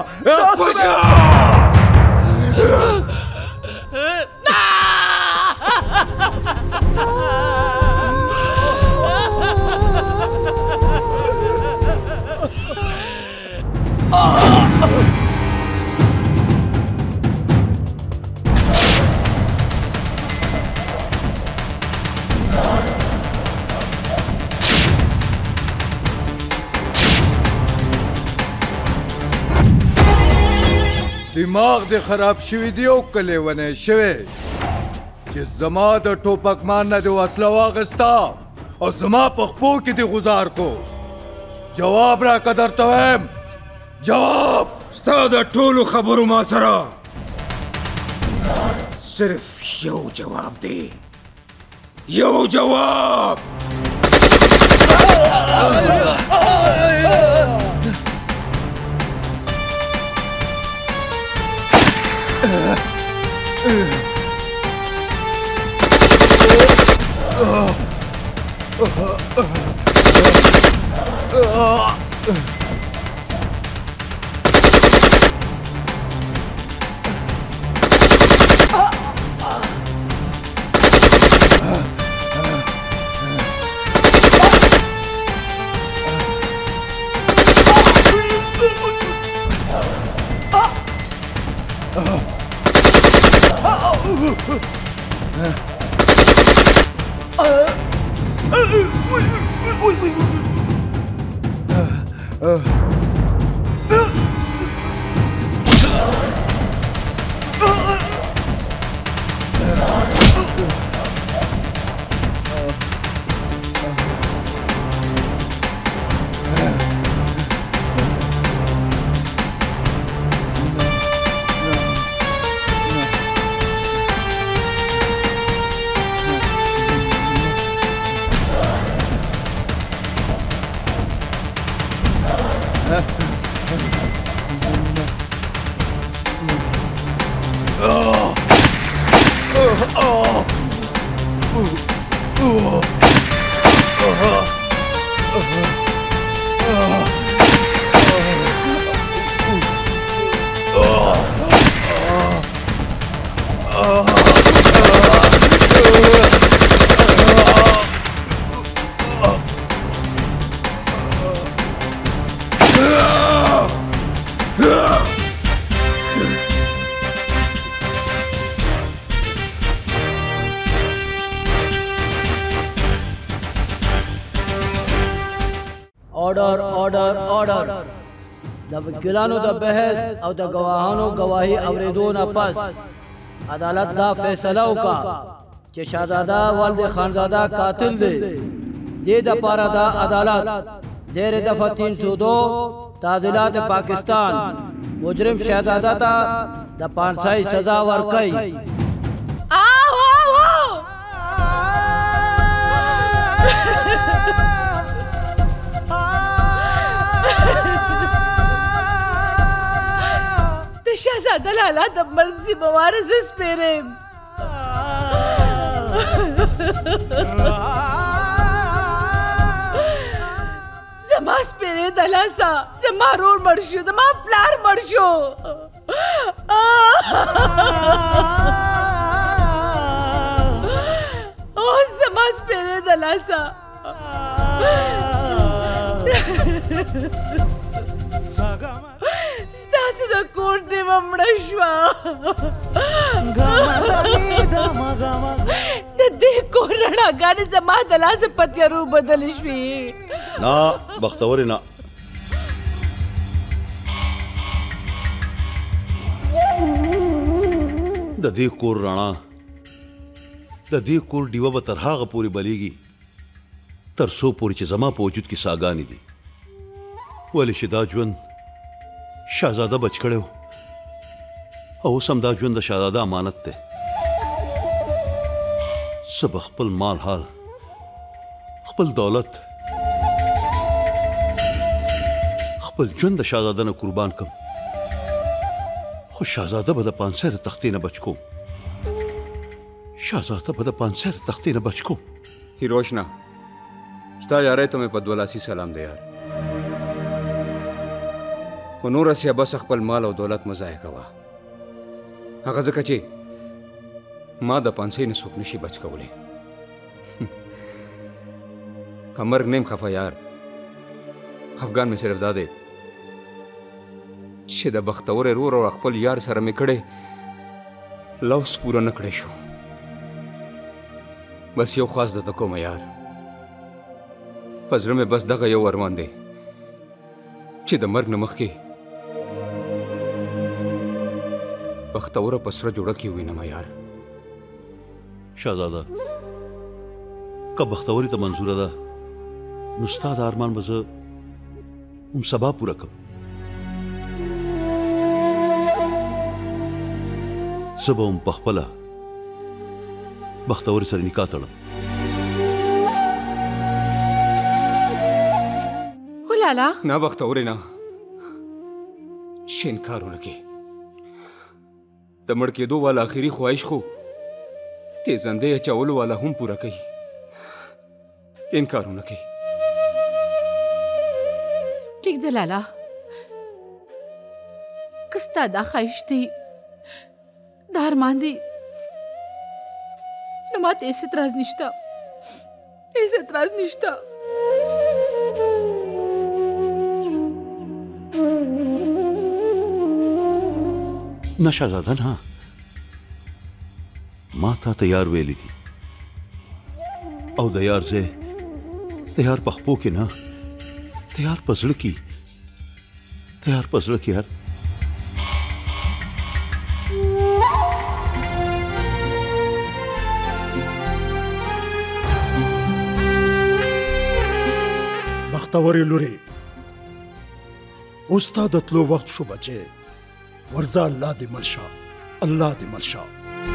دماغ دې خراب شوي دي او که لیونی شوی چې زما د ټوپکمان نه دې وسله واخیسته او زما په خپو کې دې غزار کو جواب راکړه درته وایم جواب ستا د ټولو خبرو ما سره صرف یو جواب دی یو جواب ऑर्डर ऑर्डर ऑर्डर د وکیلانو د بحث او د گواهانو گواهی اوریدو نه پس عدالت دا فیصله وکړه چې شاهزاده والد خانزاده قاتل دی دې د پاره دا عدالت زیر دفعه 302 تعدیلات پاکستان مجرم شاهزاده ته د 500 سزا ورکړي شهزاده لالا د مرګ ذمہوار زه سپېرم زما سپېرې د لاسه زما رور مړ شو زما پلار مړ شو اوس زما سپېرې د لاسه ستاسو د کور ډېوه مړه شوه د دې کور رڼاګانې زما د لاسه په تیارو بدلې شوې نه بختورې نه د دې کور رڼا د دې کور ډیوه به تر هغه پورې بلیږي تر څو پورې چې زما په وجود کې ساګانې دي ولې چې دا ژوند شاهزاده بچ کړی و او اوس هم دا ژوند د شاهزاده امانت دی زه به خپل مال حال خپل دولت خپل ژوند د شاهزاده نه قربان کم خو شاهزاده به د پانسیر تختې نه بچ کوم شاهزاده به د پانسیر تختې نه بچ کوم هیروشنا ستا یارۍ ته مې په دولاسي سلام دی یار خو نوره سیه بس خپل مال او دولت مه ضایع کوه هغه ځکه چې ما د پانسۍ نه څوک نشي بچ کولی په مرګ نیم خفه یار خفګان مې صرف دا دی چې د بختورې رور او خپل یار سره مې کړی لوس پوره نه کړی شو بس یو خاص درته کومه یار په زړه مې بس دغه یو ارمان دی چې د مرګ نه مخکې بختوره په سره جوړه کې وینم یار. شهزاده که بختوري ته منظوره ده نو ستا د ارمان به زه هم سبا پوره کړم. زه به هم پخپله بختوري سره نکاح تړم. خو لالا نه بختوري نه، چې انکار ونه کې. د مړ کېدو والا آخري خواهش خو تیزندۍ اچولو والا هم پوره کوي. انکار ونه کې. ټیک ده لالا، که ستا دا خواهش دی، دا ارمان دی، نو ماته هیڅ اعتراض نشته، هیڅ اعتراض نشته. نه شهزاده نه، ما تا ته یار ویلی دي او د یار ځای د یار په خپو کې نه، د یار په زړه کې، د یار په زړه کې یار. بختوري لورې، اوس تا د تلو وخت شو بچې. ورځه الله دې ملشه، الله دې ملشه.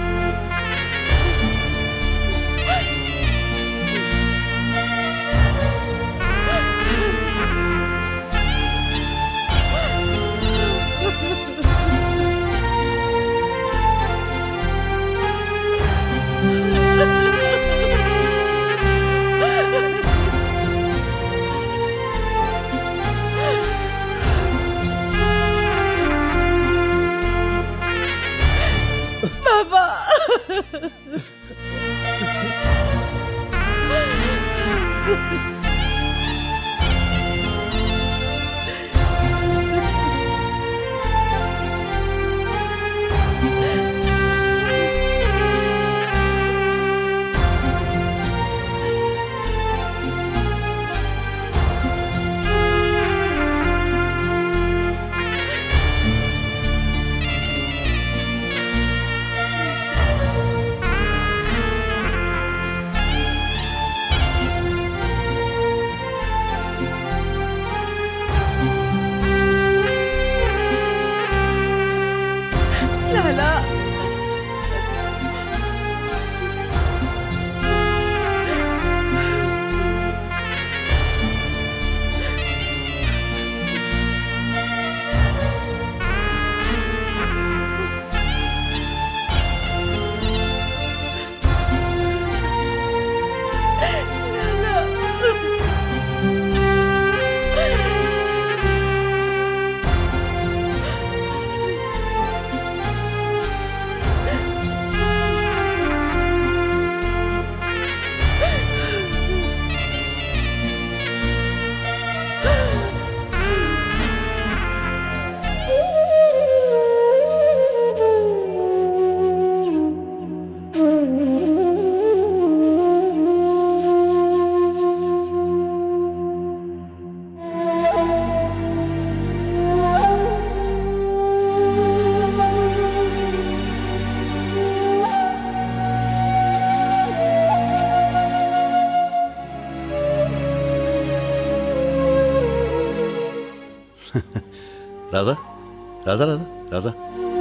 راځه راځه راځه راځه.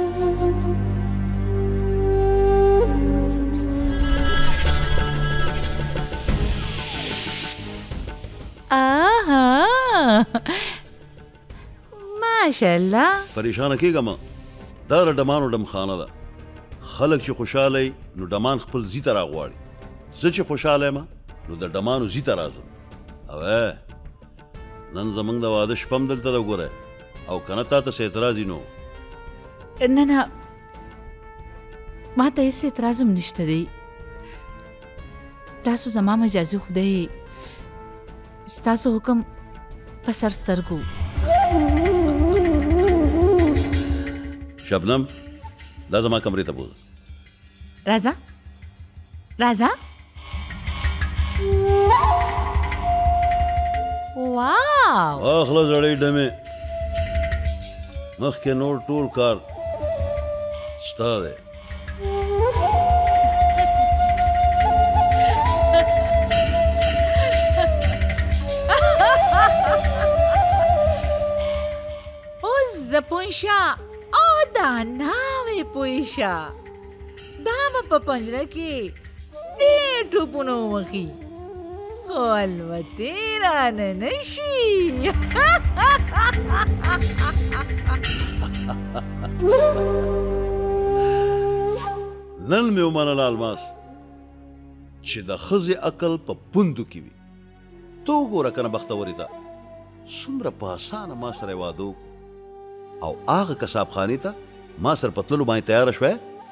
ماشاءالله. پریشانه کېږه مه، دا د ډمانو ډمخانه ده. خلک چې خوشحاله وي نو ډمان خپل زی ته راغواړي. زه چې خوشحاله یم نو د ډمانو زی ته راځم. او نن زمونږ د واده شپه هم دلته ده ګوره، او که نه تا ته څه اعتراض نو؟ نه نه، ما ته هیڅ اعتراض هم نشته دی. تاسو زما مجازي خدای، ستاسو حکم په سر سترګو. شبنم دا زما کمرې ته بوځه. راځه راځه. واو اخله زړې ډمې، مخکې نور ټول کار ستا دی. اوس زه پوه شه او دا ناوې پوه شه دا به په پنجره کې ډېر ټوپونه ووهي خو الوتې رانه نه شي. نن مې ومنله الماس چې د ښځې عقل په پوندو کې وي. ته وګوره که نه بختورې ته څومره په اسانه ما سره یې واده وکړو او هغه کسابخانې ته ما سره په تللو باندې تیاره شوی.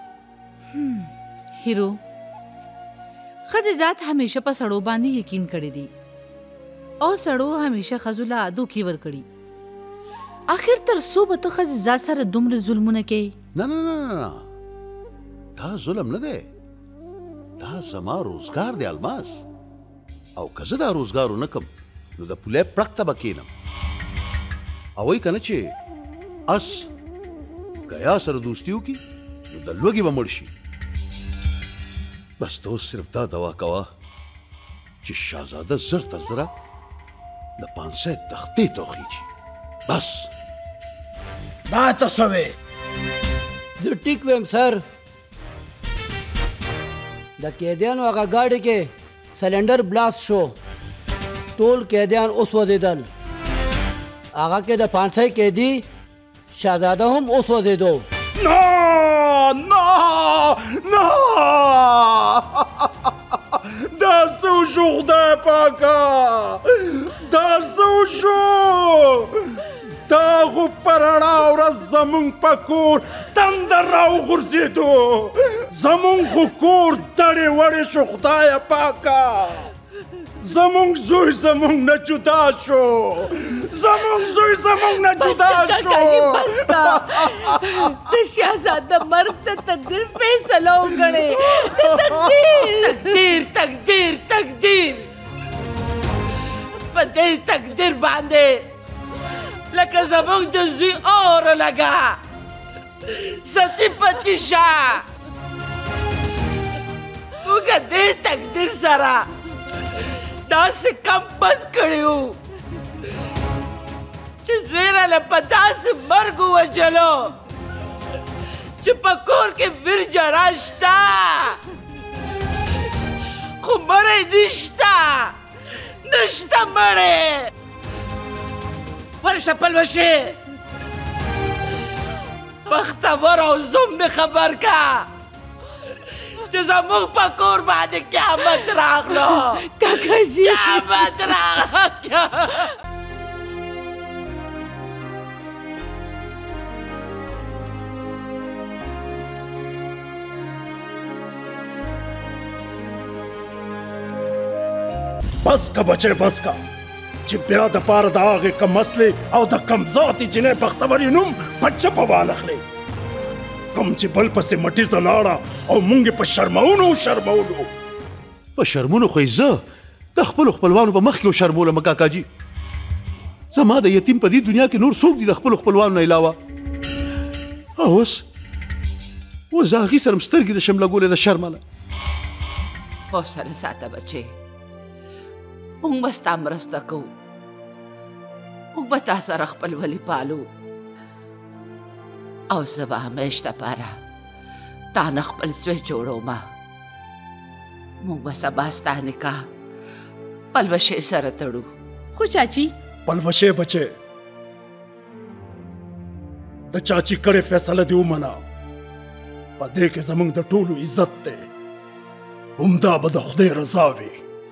هیرو ښځې ذات همیشه په سړو باندې یقین کړی دی او سړو همیشه ښځو له دوکې ورکړي. آخر تر څو به ته ښځې ذات سره دومره ظلمونه کوې؟ نه نه نه نه دا ظلم نه دی، دا زما روزګار دی الماس. او که زه دا روزګار ونه کړم نو د پولۍ پړق ته به کښېنم او وایي که نه چې اس ګیا سره دوستي وکړي نو د لوږې به مړ شي. بس ته اوس صرف دا دوا کوه چې شهزاده زر تر زره د پانسۍ تختې ته وخیږي. بس دا ته څه وې؟ زه ټیک ویم سر. د قیدیانو هغه ګاډي کې سلنډر بلاست شو، ټول قیدیان اوس وځېدل. هغه کې د پانسۍ قیدي شهزاده هم اوس وځېدو. نه نه نه دا څه وشو خدای پاکه، دا څه وشو؟ دا خو په رڼا ورځ زمونږ په کور تندر راوغورځېدو، زمونږ خو کور دړې وړې شو خدایه پاکه. زمونږ زوی زمونږ نه جدا شو، زمونږ زوی زمونږ نه جدا شو. د شهزاده مرګ د تقدیر فیصله وګڼې. تقدیر تقدیر تقدیر په دې تقدیر باندې لکه زمونږ د زوی اور لګا ستی پتی شه. وګه دې تقدیر سره داسې کم بد کړی وو چې زوی راله په داسې مرګ ووژلو چې په کور کې ویر جړا شته خو مړی نشته، نشته مړی. ورشه پلوشې بختور او زوم مې خبر کا چې زموږ په کور باندې قیامت راغلو. کاکا جی قیامت راغلو. بس کا بچے بس کا چې بیا د پاره د هغې کم مسلې او د کم ذاتې جنۍ بختوري نوم بچه په وانخلې کوم چې بل پسې مټیزه لاړه او مونږ په شرمولو شرمولو. په شرمونو خو یې زه د خپلو خپلوانو په مخ کې وشرمولم کاکا جي. زما د یتیم په دې دنیا کې نور څوک دي د خپلو خپلوانو نه علاوه؟ او اوس زه هغې سره م سترګې نشم لګولی د شرمه. حوصله ساته بچې، موږ به ستا مرسته کوو، موږ به تا سره خپلولي پالو او زه به همیش دپاره تا نه خپل زوی جوړومه. موږ به سبا ستا نکاح پلوشې سره تړو. خو چاچی پلوشې بچې د چاچی کړې فیصله دې ومنه، په دې کې زموږ د ټولو عزت دی، همدا به د خدای رضا وي.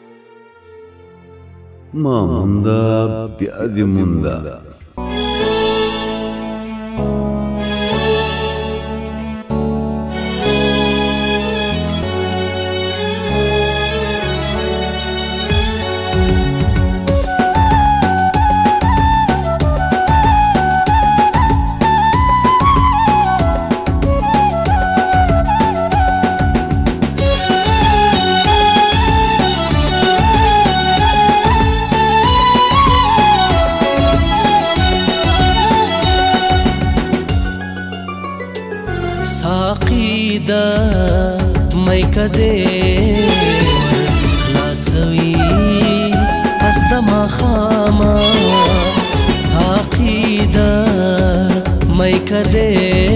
ما منده بیا دې منده. ساقي دا مې کده خلاصوي پس د مخامه ساقي دا مې کده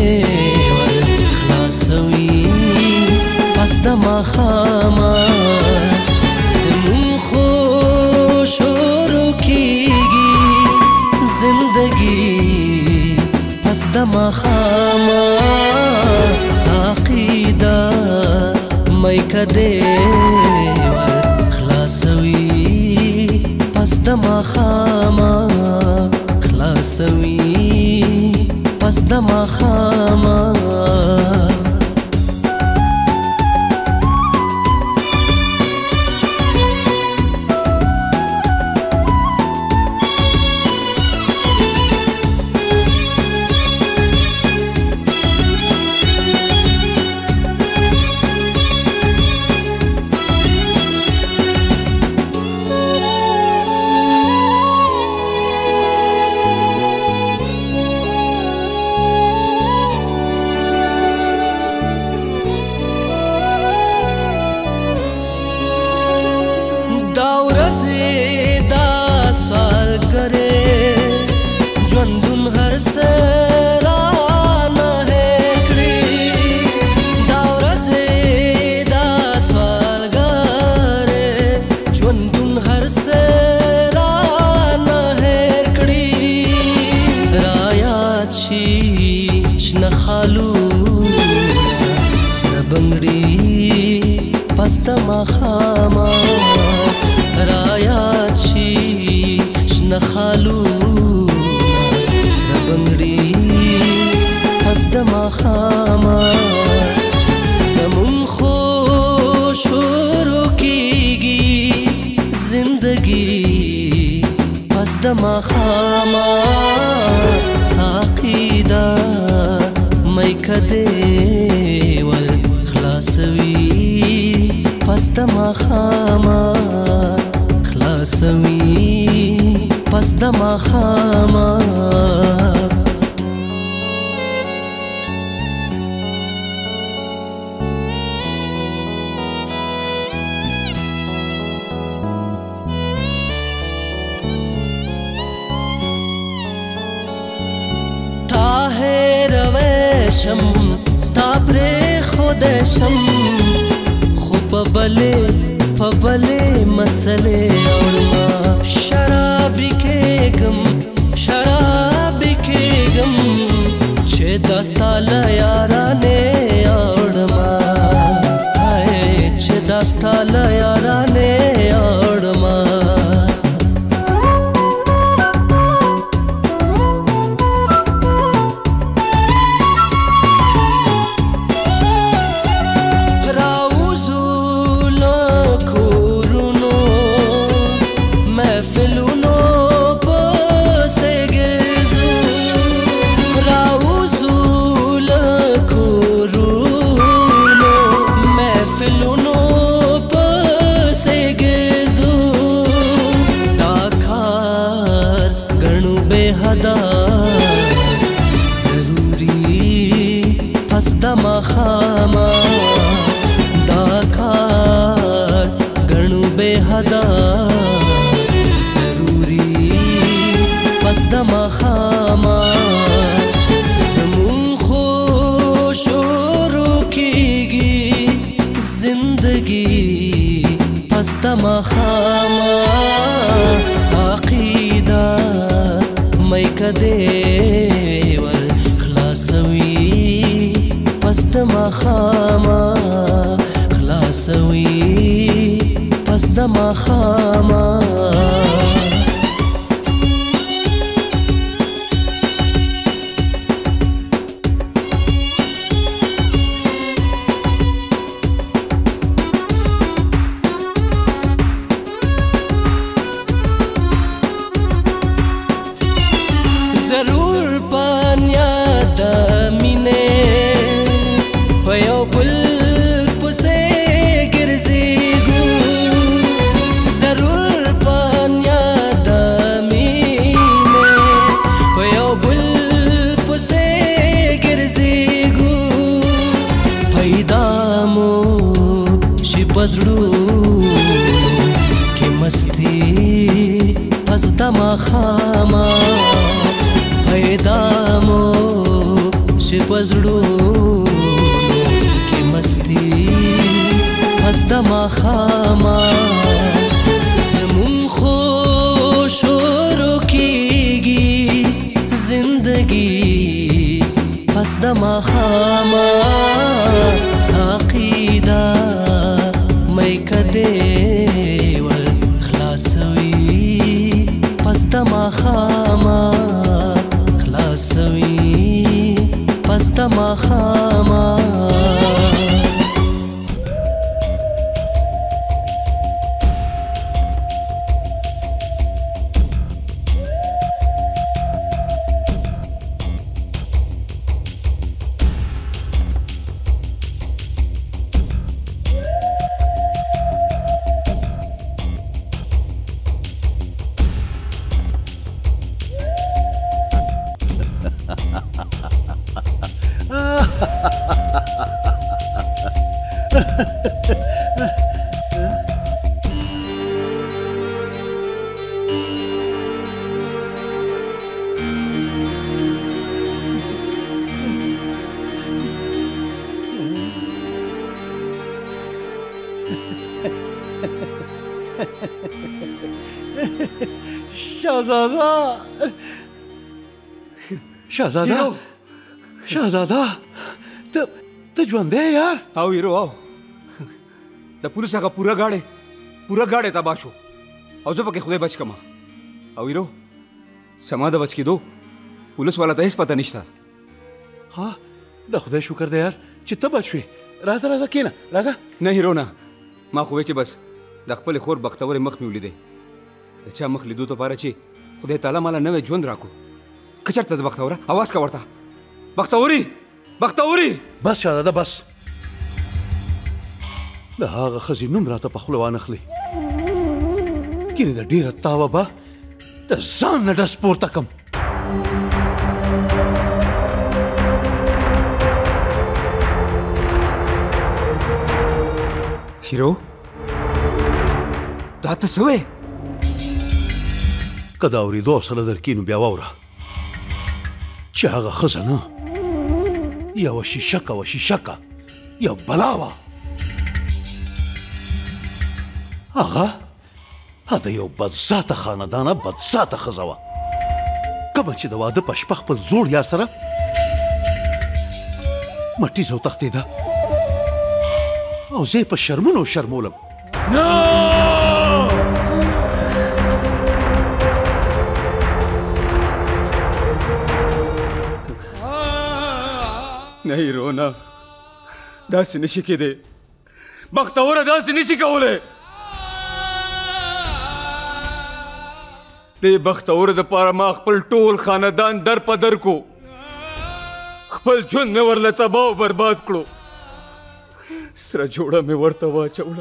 خلاصوي پس د مخامه زمون خو شروع کیږي زندگی پس د مخامه ساقي دا مې کده خلاصوي پس د مخامه خلاصوي پس د مخامه مخامه رايات شي شنه خالو سره بنګړي پس د مخامه زمون خو شروع کیږي زندگی پس د مخامه ساقي دا مې کده ور خلاصوي پس د مخامه خلاصوي پس د مخامه طاهر وشم تا پر خودشم پبلے مسئلے اور ما شرابی کے گم چھے داستا لیارانے اور ما چھے داستا لیارانے اور ما مخامه دا کار گنو بے حدا ضروری پس د مخامه زمون خو شروع کیږي زندگی پس د مخامه ساقي دا مې کده ور خلاصوي پس د مخامه خلاصوي پس د مخامه ضرور پانیا د مینه ضرور ماښامه پیدا مو چې په زړونو کې مستي پس د ماښامه زمون خو شروع کېږي زندګي پس د ماښامه ساقي دا مې کدې ور خلاصوي پس د ماښامه خلاصوي پس د ماښامه شهزاده ته ژوندی یار او هیرو او د پولیس هغه پوره ګاډی تباه شو او زه پکې خدای بچ کما او هیرو سما د بچ کېدو پولیس والا ته هېڅ پته نشته ها د خدای شکر دی یار چې ته بچ شوې راځه کښېنه راځه نه هیرو نه ما خو چې بس د خپلې خور بختورې مخ مې ولیدی د چا مخ لیدو دپاره چې خدای تعالی ماله نوی ژوند راکړو که چېرته د بختوره اواز که ورته بختوري بس شهزاده بس د هغه ښځې نوم راته په خوله وانخلې ګینې د ډېره تاوه به د ځان نه ډس پورته کم هیرو دا ته څه وې که دا اورېدو حوصله درکړي نو بیا واوره چې هغه ښځه نه یوه شیشکه یو بلا وه هغه د یو بدذاته خاندانه بدذاته ښځه وه کومه چې د واده په شپه خپل زوړ یار سره مټیزه وتښتېده او زه یې په شرمونو شرمولم نه هیرو نه داسې نشي کېدی بختوره داسې نشي کولی دې بختوره دپاره ما خپل ټول خاندان در په در کو خپل ژوند مې ورله تباه او برباد کړو سره جوړه مې ورته واچوله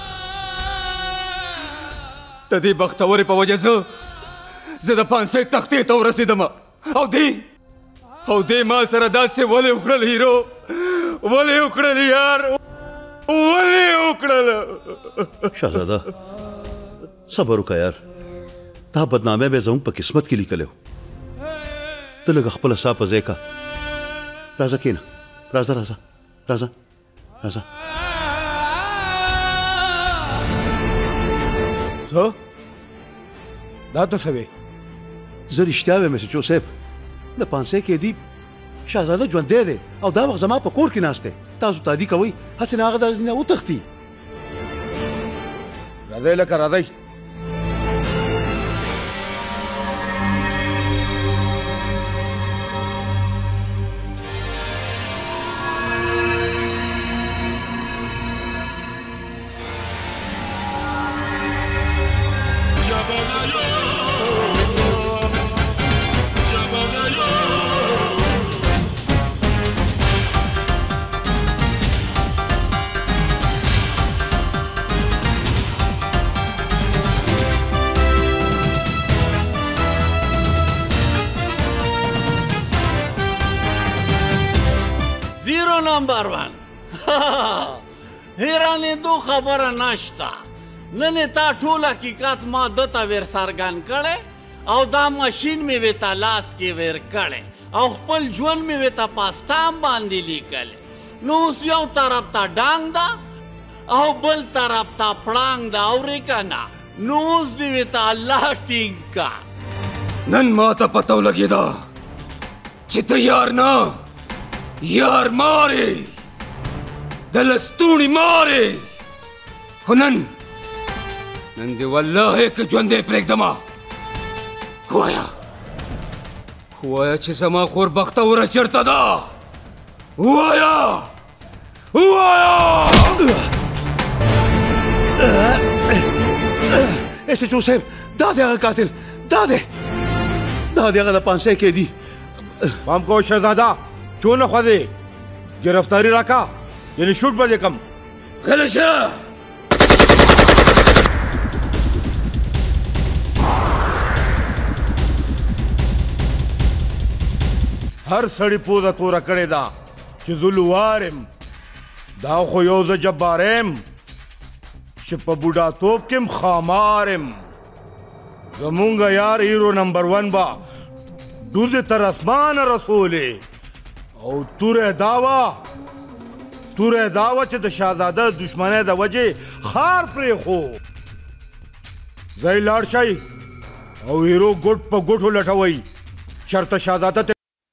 د دې بختورې په وجه زه د پانسۍ تختې ته ورسېدم او دې ما سره داسې ولې وکړل هیرو ولې وکړل یار ولې وکړل شهزاده صبر وکړه یار دا بدنامۍ به زموږ په قسمت کې لیکلی و ته لږه خپله ساه په ځای کړه راځه کښېنه راځه څه دا ته څه وې زه رښتیا وایم ایسچو صاحب د پانسۍ قیدي شهزاده ژوندی دی او دا وخت زما په کور کې ناست دی تاسو تادي کوئ هسې نه هغه د نه وتښتي راځئ لکه راځئ نمبر 1 حیرانېدو خبره نشته نن تا ټول حقیقت ما ده ته ور څرګند کړی او دا ماشین مې وته لاس کې ور کړی او خپل ژوند مې وته پاسټام باندې لیکل نو اوس یو طرف ته ډانګ ده او بل طرف ته پړانګ ده اورې که نه نو اوس دې وته الله ټینګ کا نن ما ته پته ولګېده چې ته یار نه یار مارې د لستوڼي مارې خو نن دې والله که ژوندی پرېږدمه ووایه چې زما خور بختوره چېرته ده ووایه ایس ایچ او صاحب دا دی هغه قاتل دا دی هغه د پانسۍ قیدي پام کو شهزاده چون نه خوځې ګرفتاري راکا یعنی شوټ به دې کم غلی شه هر سړی پوزه توره کړې ده چې زه لوار یم دا خو یو زه جبار یم چې په بوډاتوب کې م خامار یم زمونږ یار هیرو نمبر 1 به ډوزې تر اسمانه رسولې او توره دا وه چې د شهزاده دشمنۍ د وجې خار پرېښو ځئ لاړ شئ او هیرو ګوټ په ګوټو لټوئ چېرته شهزاده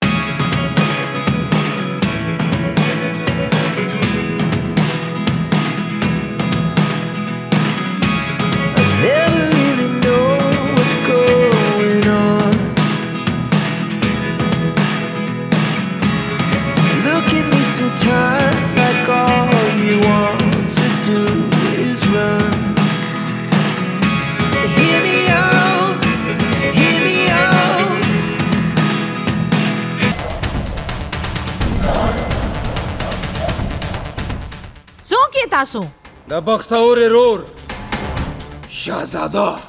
تاسو د بختور رور شهزاده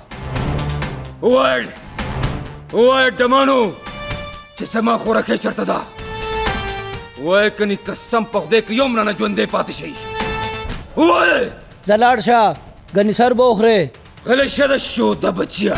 ووایه ډمانو چې زما خوراکۍ چېرته ده ووایه کني قسم په خدای که یو رانه ژوندی پاتې شي ووایه ځه لاړ شه ګنې سر به وخورې غلی شه د شوده بچیه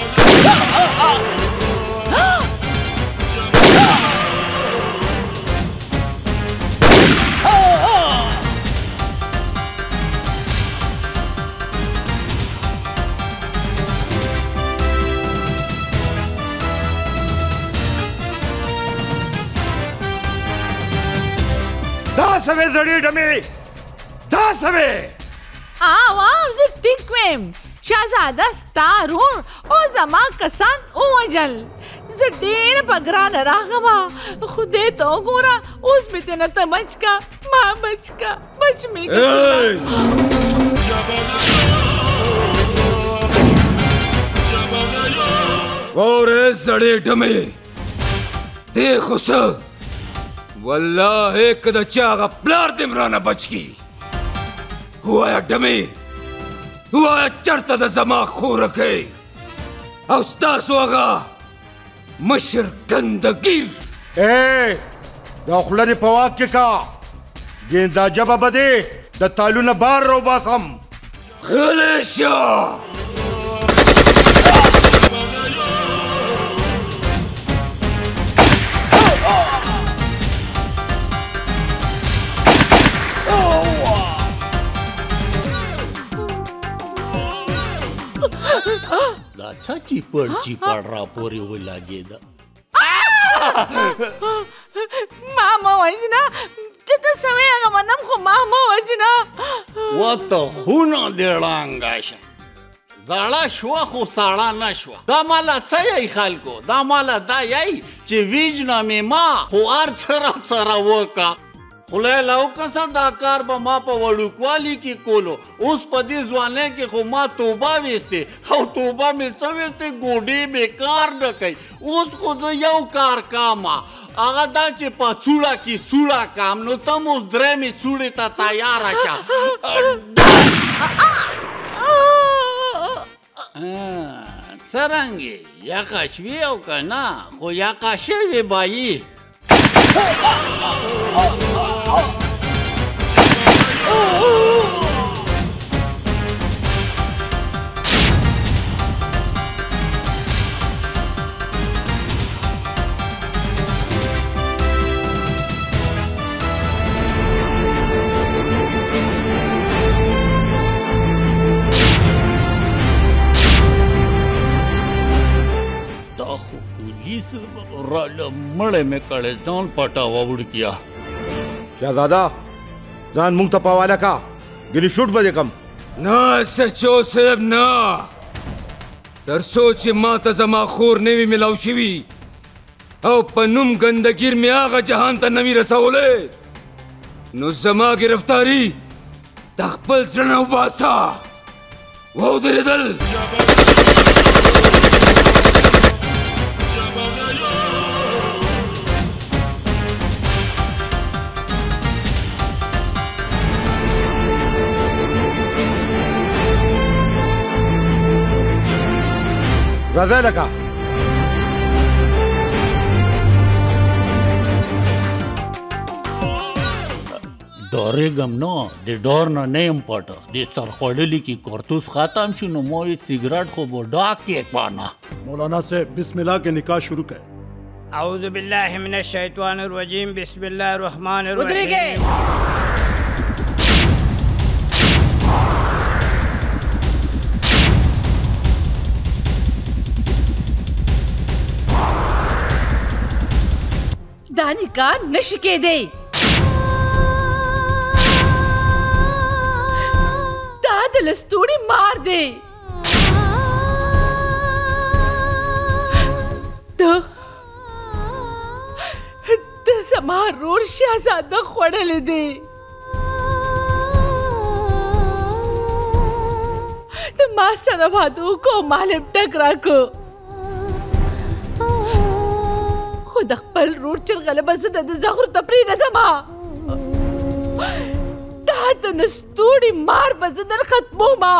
سوې زړې ډمې دا سوې واو زه ټیک ویم شهزاده ستا رور او زما کسان ووژل زه ډېره په ګرانه راغمه خدای ته وګوره اوس مې ته نه ته بچ کا ما بچ کا بچ مې واورې زړې ډمې دې خو څه والله که د چا هغه پلار دې م رانه بچ کي ووایه ډمې ووایه چېرته د زما خورکۍ او ستاسو هغه مشر ګندګیر دا خوله دې په واک کې کا ګیندا ژبه به دې د تالونه بار راوباسم غلی شه دا څه چیپړ را پورې ولګېده ما مه وژنه چې ته سوې هغه منم خو ما مه وژنه وته خونه دې ړانګه شه زړه شوه خو ساړه نه شوه دا ماله څه یی خلکو دا ماله دا یی چې ویجنه مې ما خو هر څه راسره وکړه خدای لوکسه دا کار به ما په وړوکوالي کې کولو اوس په دې ځوانۍ کې خو ما توبه ویستې او توبه مې څه ویستې ګوډې مې کار نه کوي اوس خو زه یو کار کاما هغه دا چې په څوړه کې سوړه کام نو ته م اوس درېمې څوړې ته تیاره شه څرنګې یقه شوې او که نه خو یقه شوې بایي मड़े में कड़े जान पटावा उड़ किया। शहजादा जान मुंग तपावाला का गिली शूट बजे कम ना सचो सेब ना तर सोच माता जमा खोर ने भी मिलाऊ शिवी औ पनुम गंदगीर में आगा जहान ता नवी रसाओले नो जमा गिरफ्तारी तखपल जना उबासा वो तेरे दल रजा लगा डरे गमनो दे डोर न नेम पट दे सरखोडली की करतूस खातम शुनो मोई सिगरेट को बोडा के पाना। मौलाना से बिस्मिल्लाह के निकाह शुरू कर। औज़ु बिल्लाहि मिनश शैतानिर रजीम बिस्मिल्लाहिर रहमानिर रहीम। दानिका नशिके दे दादलस्तूड़ी मार दे तो समारोह शहजादा खोड़ले दे तो मां सरभादू को मालूम टकरा को खुद अखपल रूट चल गलबा से द ज़खर तपरी नदमा तात नस्तूड़ी मार बजदर खत्मो मा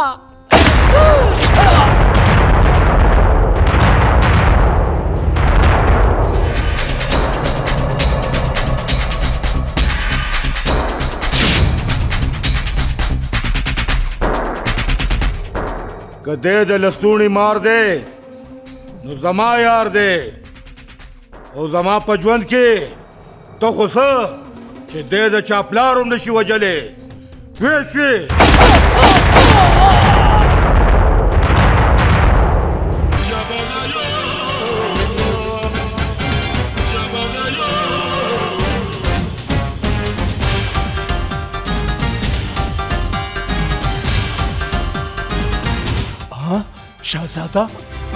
कदे द लस्तूणी मार दे नु जमा यार दे او زما په ژوند کې ته خو څه چې دی د چا پلار هم نشي وجلی ویې شوې शहजादा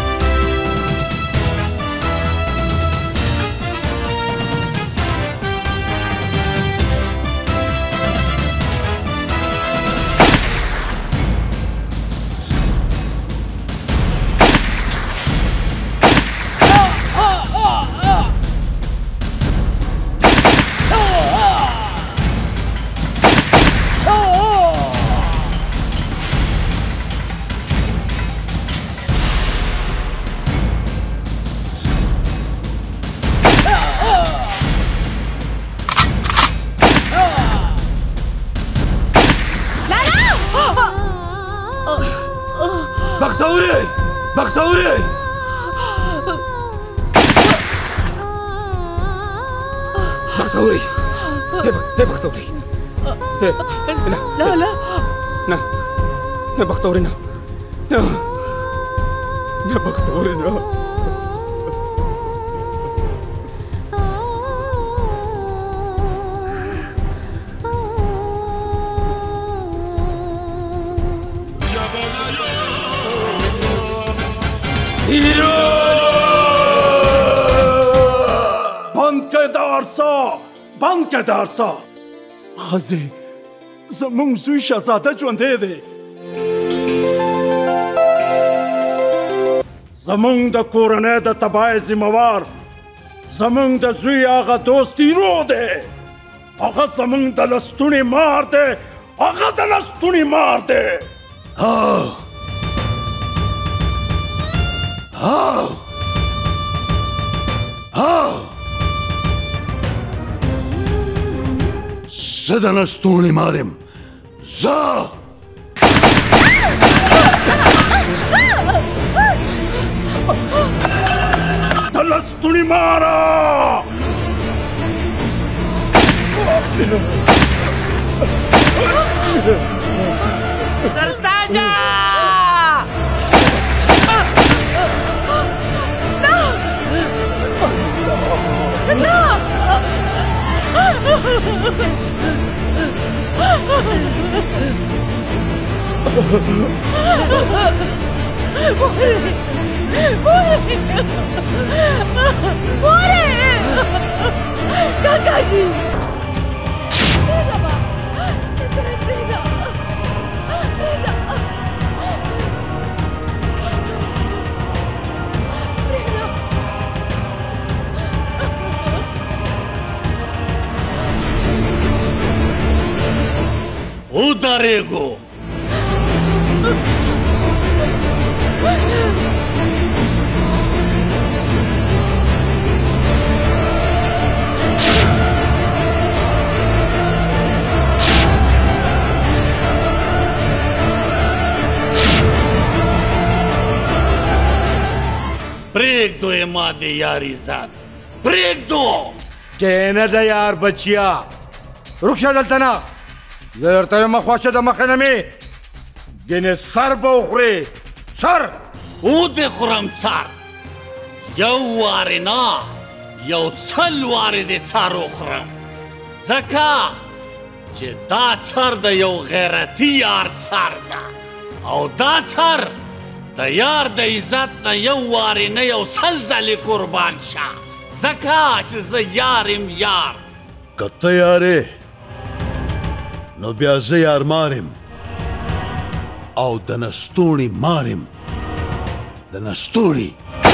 خزه زمونږ زوی شهزاده ژوندی دی زمونږ د کورنۍ د تباهۍ ذمهوار زمونږ د زوی هغه دوست هیرو دی هغه زمونږ د لستوڼي مار دی هغه د لستوڼي مار دی زه د لستوڼي مارم زه د لستوڼي ماره सरताजा काका जी उधरेगो ब्रेक दो मादे यारी साथ ब्रेक दो कहने दे यार बचिया रुखशा दलतना زرته مخواشه د مخه نمی ګنې سر به وخورې سر او دې خورم سر یو وارې نه یو سل وارې دې سر وخورم ځکه چې دا سر د یو غیرتي یار سر ده او دا سر د یار د عزت نه یو وارې نه یو سل ځلې قربان شه ځکه چې زه یار یم یار که ته یارې نو بیا زه یار مارم او د نستوڼي مارم د نستوڼي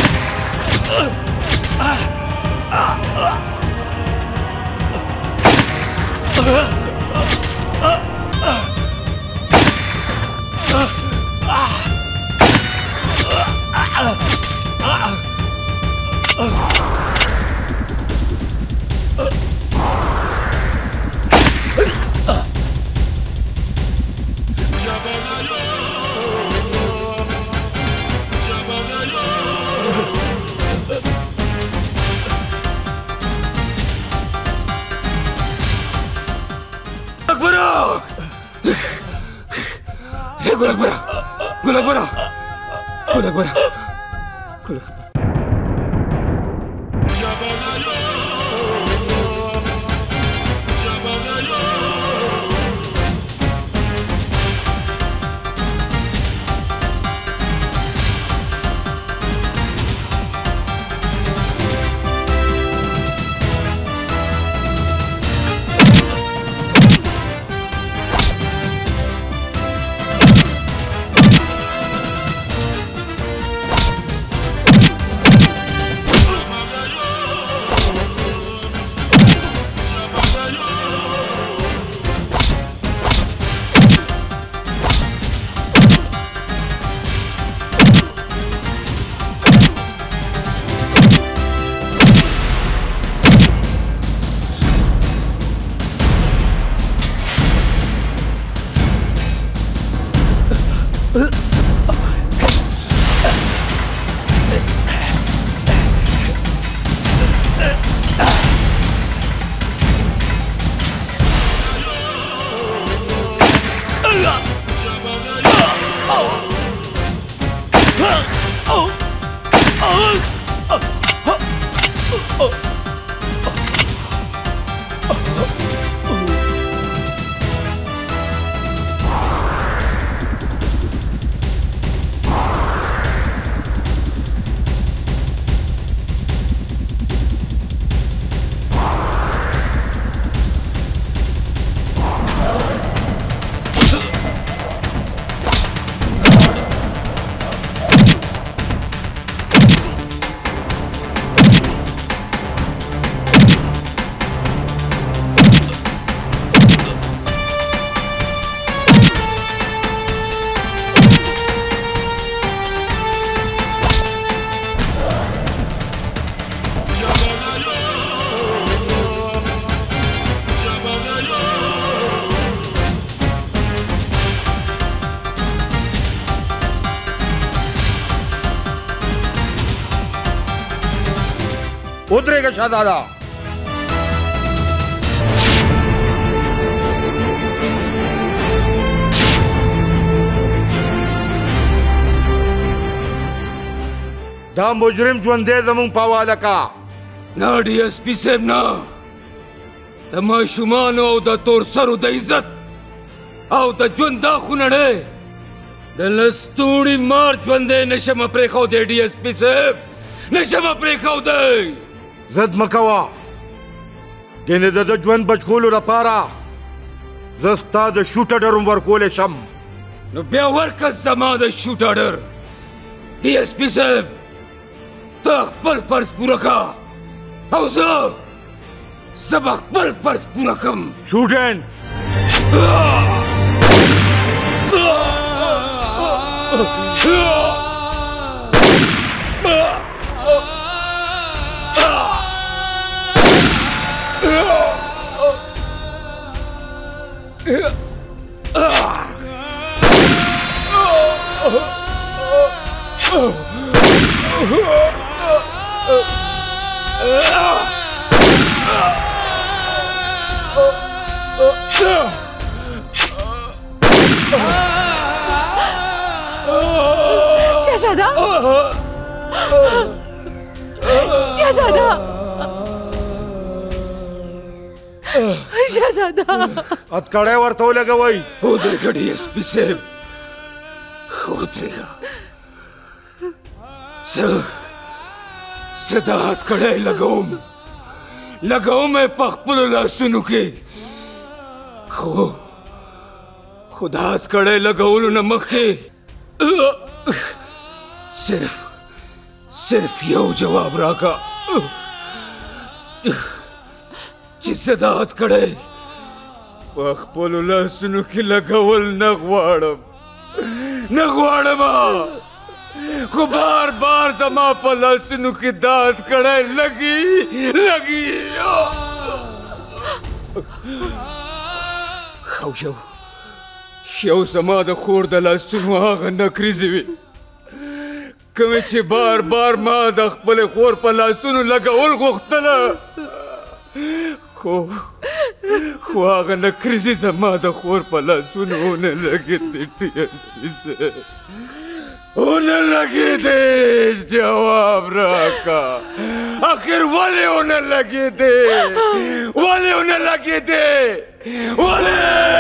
उतरेगा शहजादा دا مجرم ژوندی زمونږ په حواله کا نه ډي اس پي صاحب نه د ماشومانو او د تور سرو د عزت او د ژوند دا خونړی د لستوڼي مار ژوندی نشم پرېښودی ډي اس پي صاحب نشم پرېښودی ضد مه کوه ګینې د ده ژوند بچکولو لپاره زه ستا د شوټ اډر هم ورکولی شم نو بیا ورکه زما د شوټ اډر ډي اس پي صاحب ته خپل فرض پوره که او زه به خپل فرض پوره کړم شوټن शहजादा शहजादा शहजादा हथकड़ी ورته ولګوئ ودرېږه ډي اس پي صاحب ودرېږه زه دا هتکړی لګوم یې په خپلو لاسونو کې خو دا هتکړی لګولو نه مخکې صرف یو جواب راکړه چې زه دا هتکړی په خپلو لاسونو کې لګول نه غواړم خو بار زما په لاسونو کې دا هتکړی لګي او یو زما د خور د لاسونو هغه نکریزې وي کومې چې بار ما د خپلې خور په لاسونو لګول غوښتله خو هغه نکریزې زما د خور په لاسونو ونه لګېدې جواب راکړه آخر ولې ونه لګېدې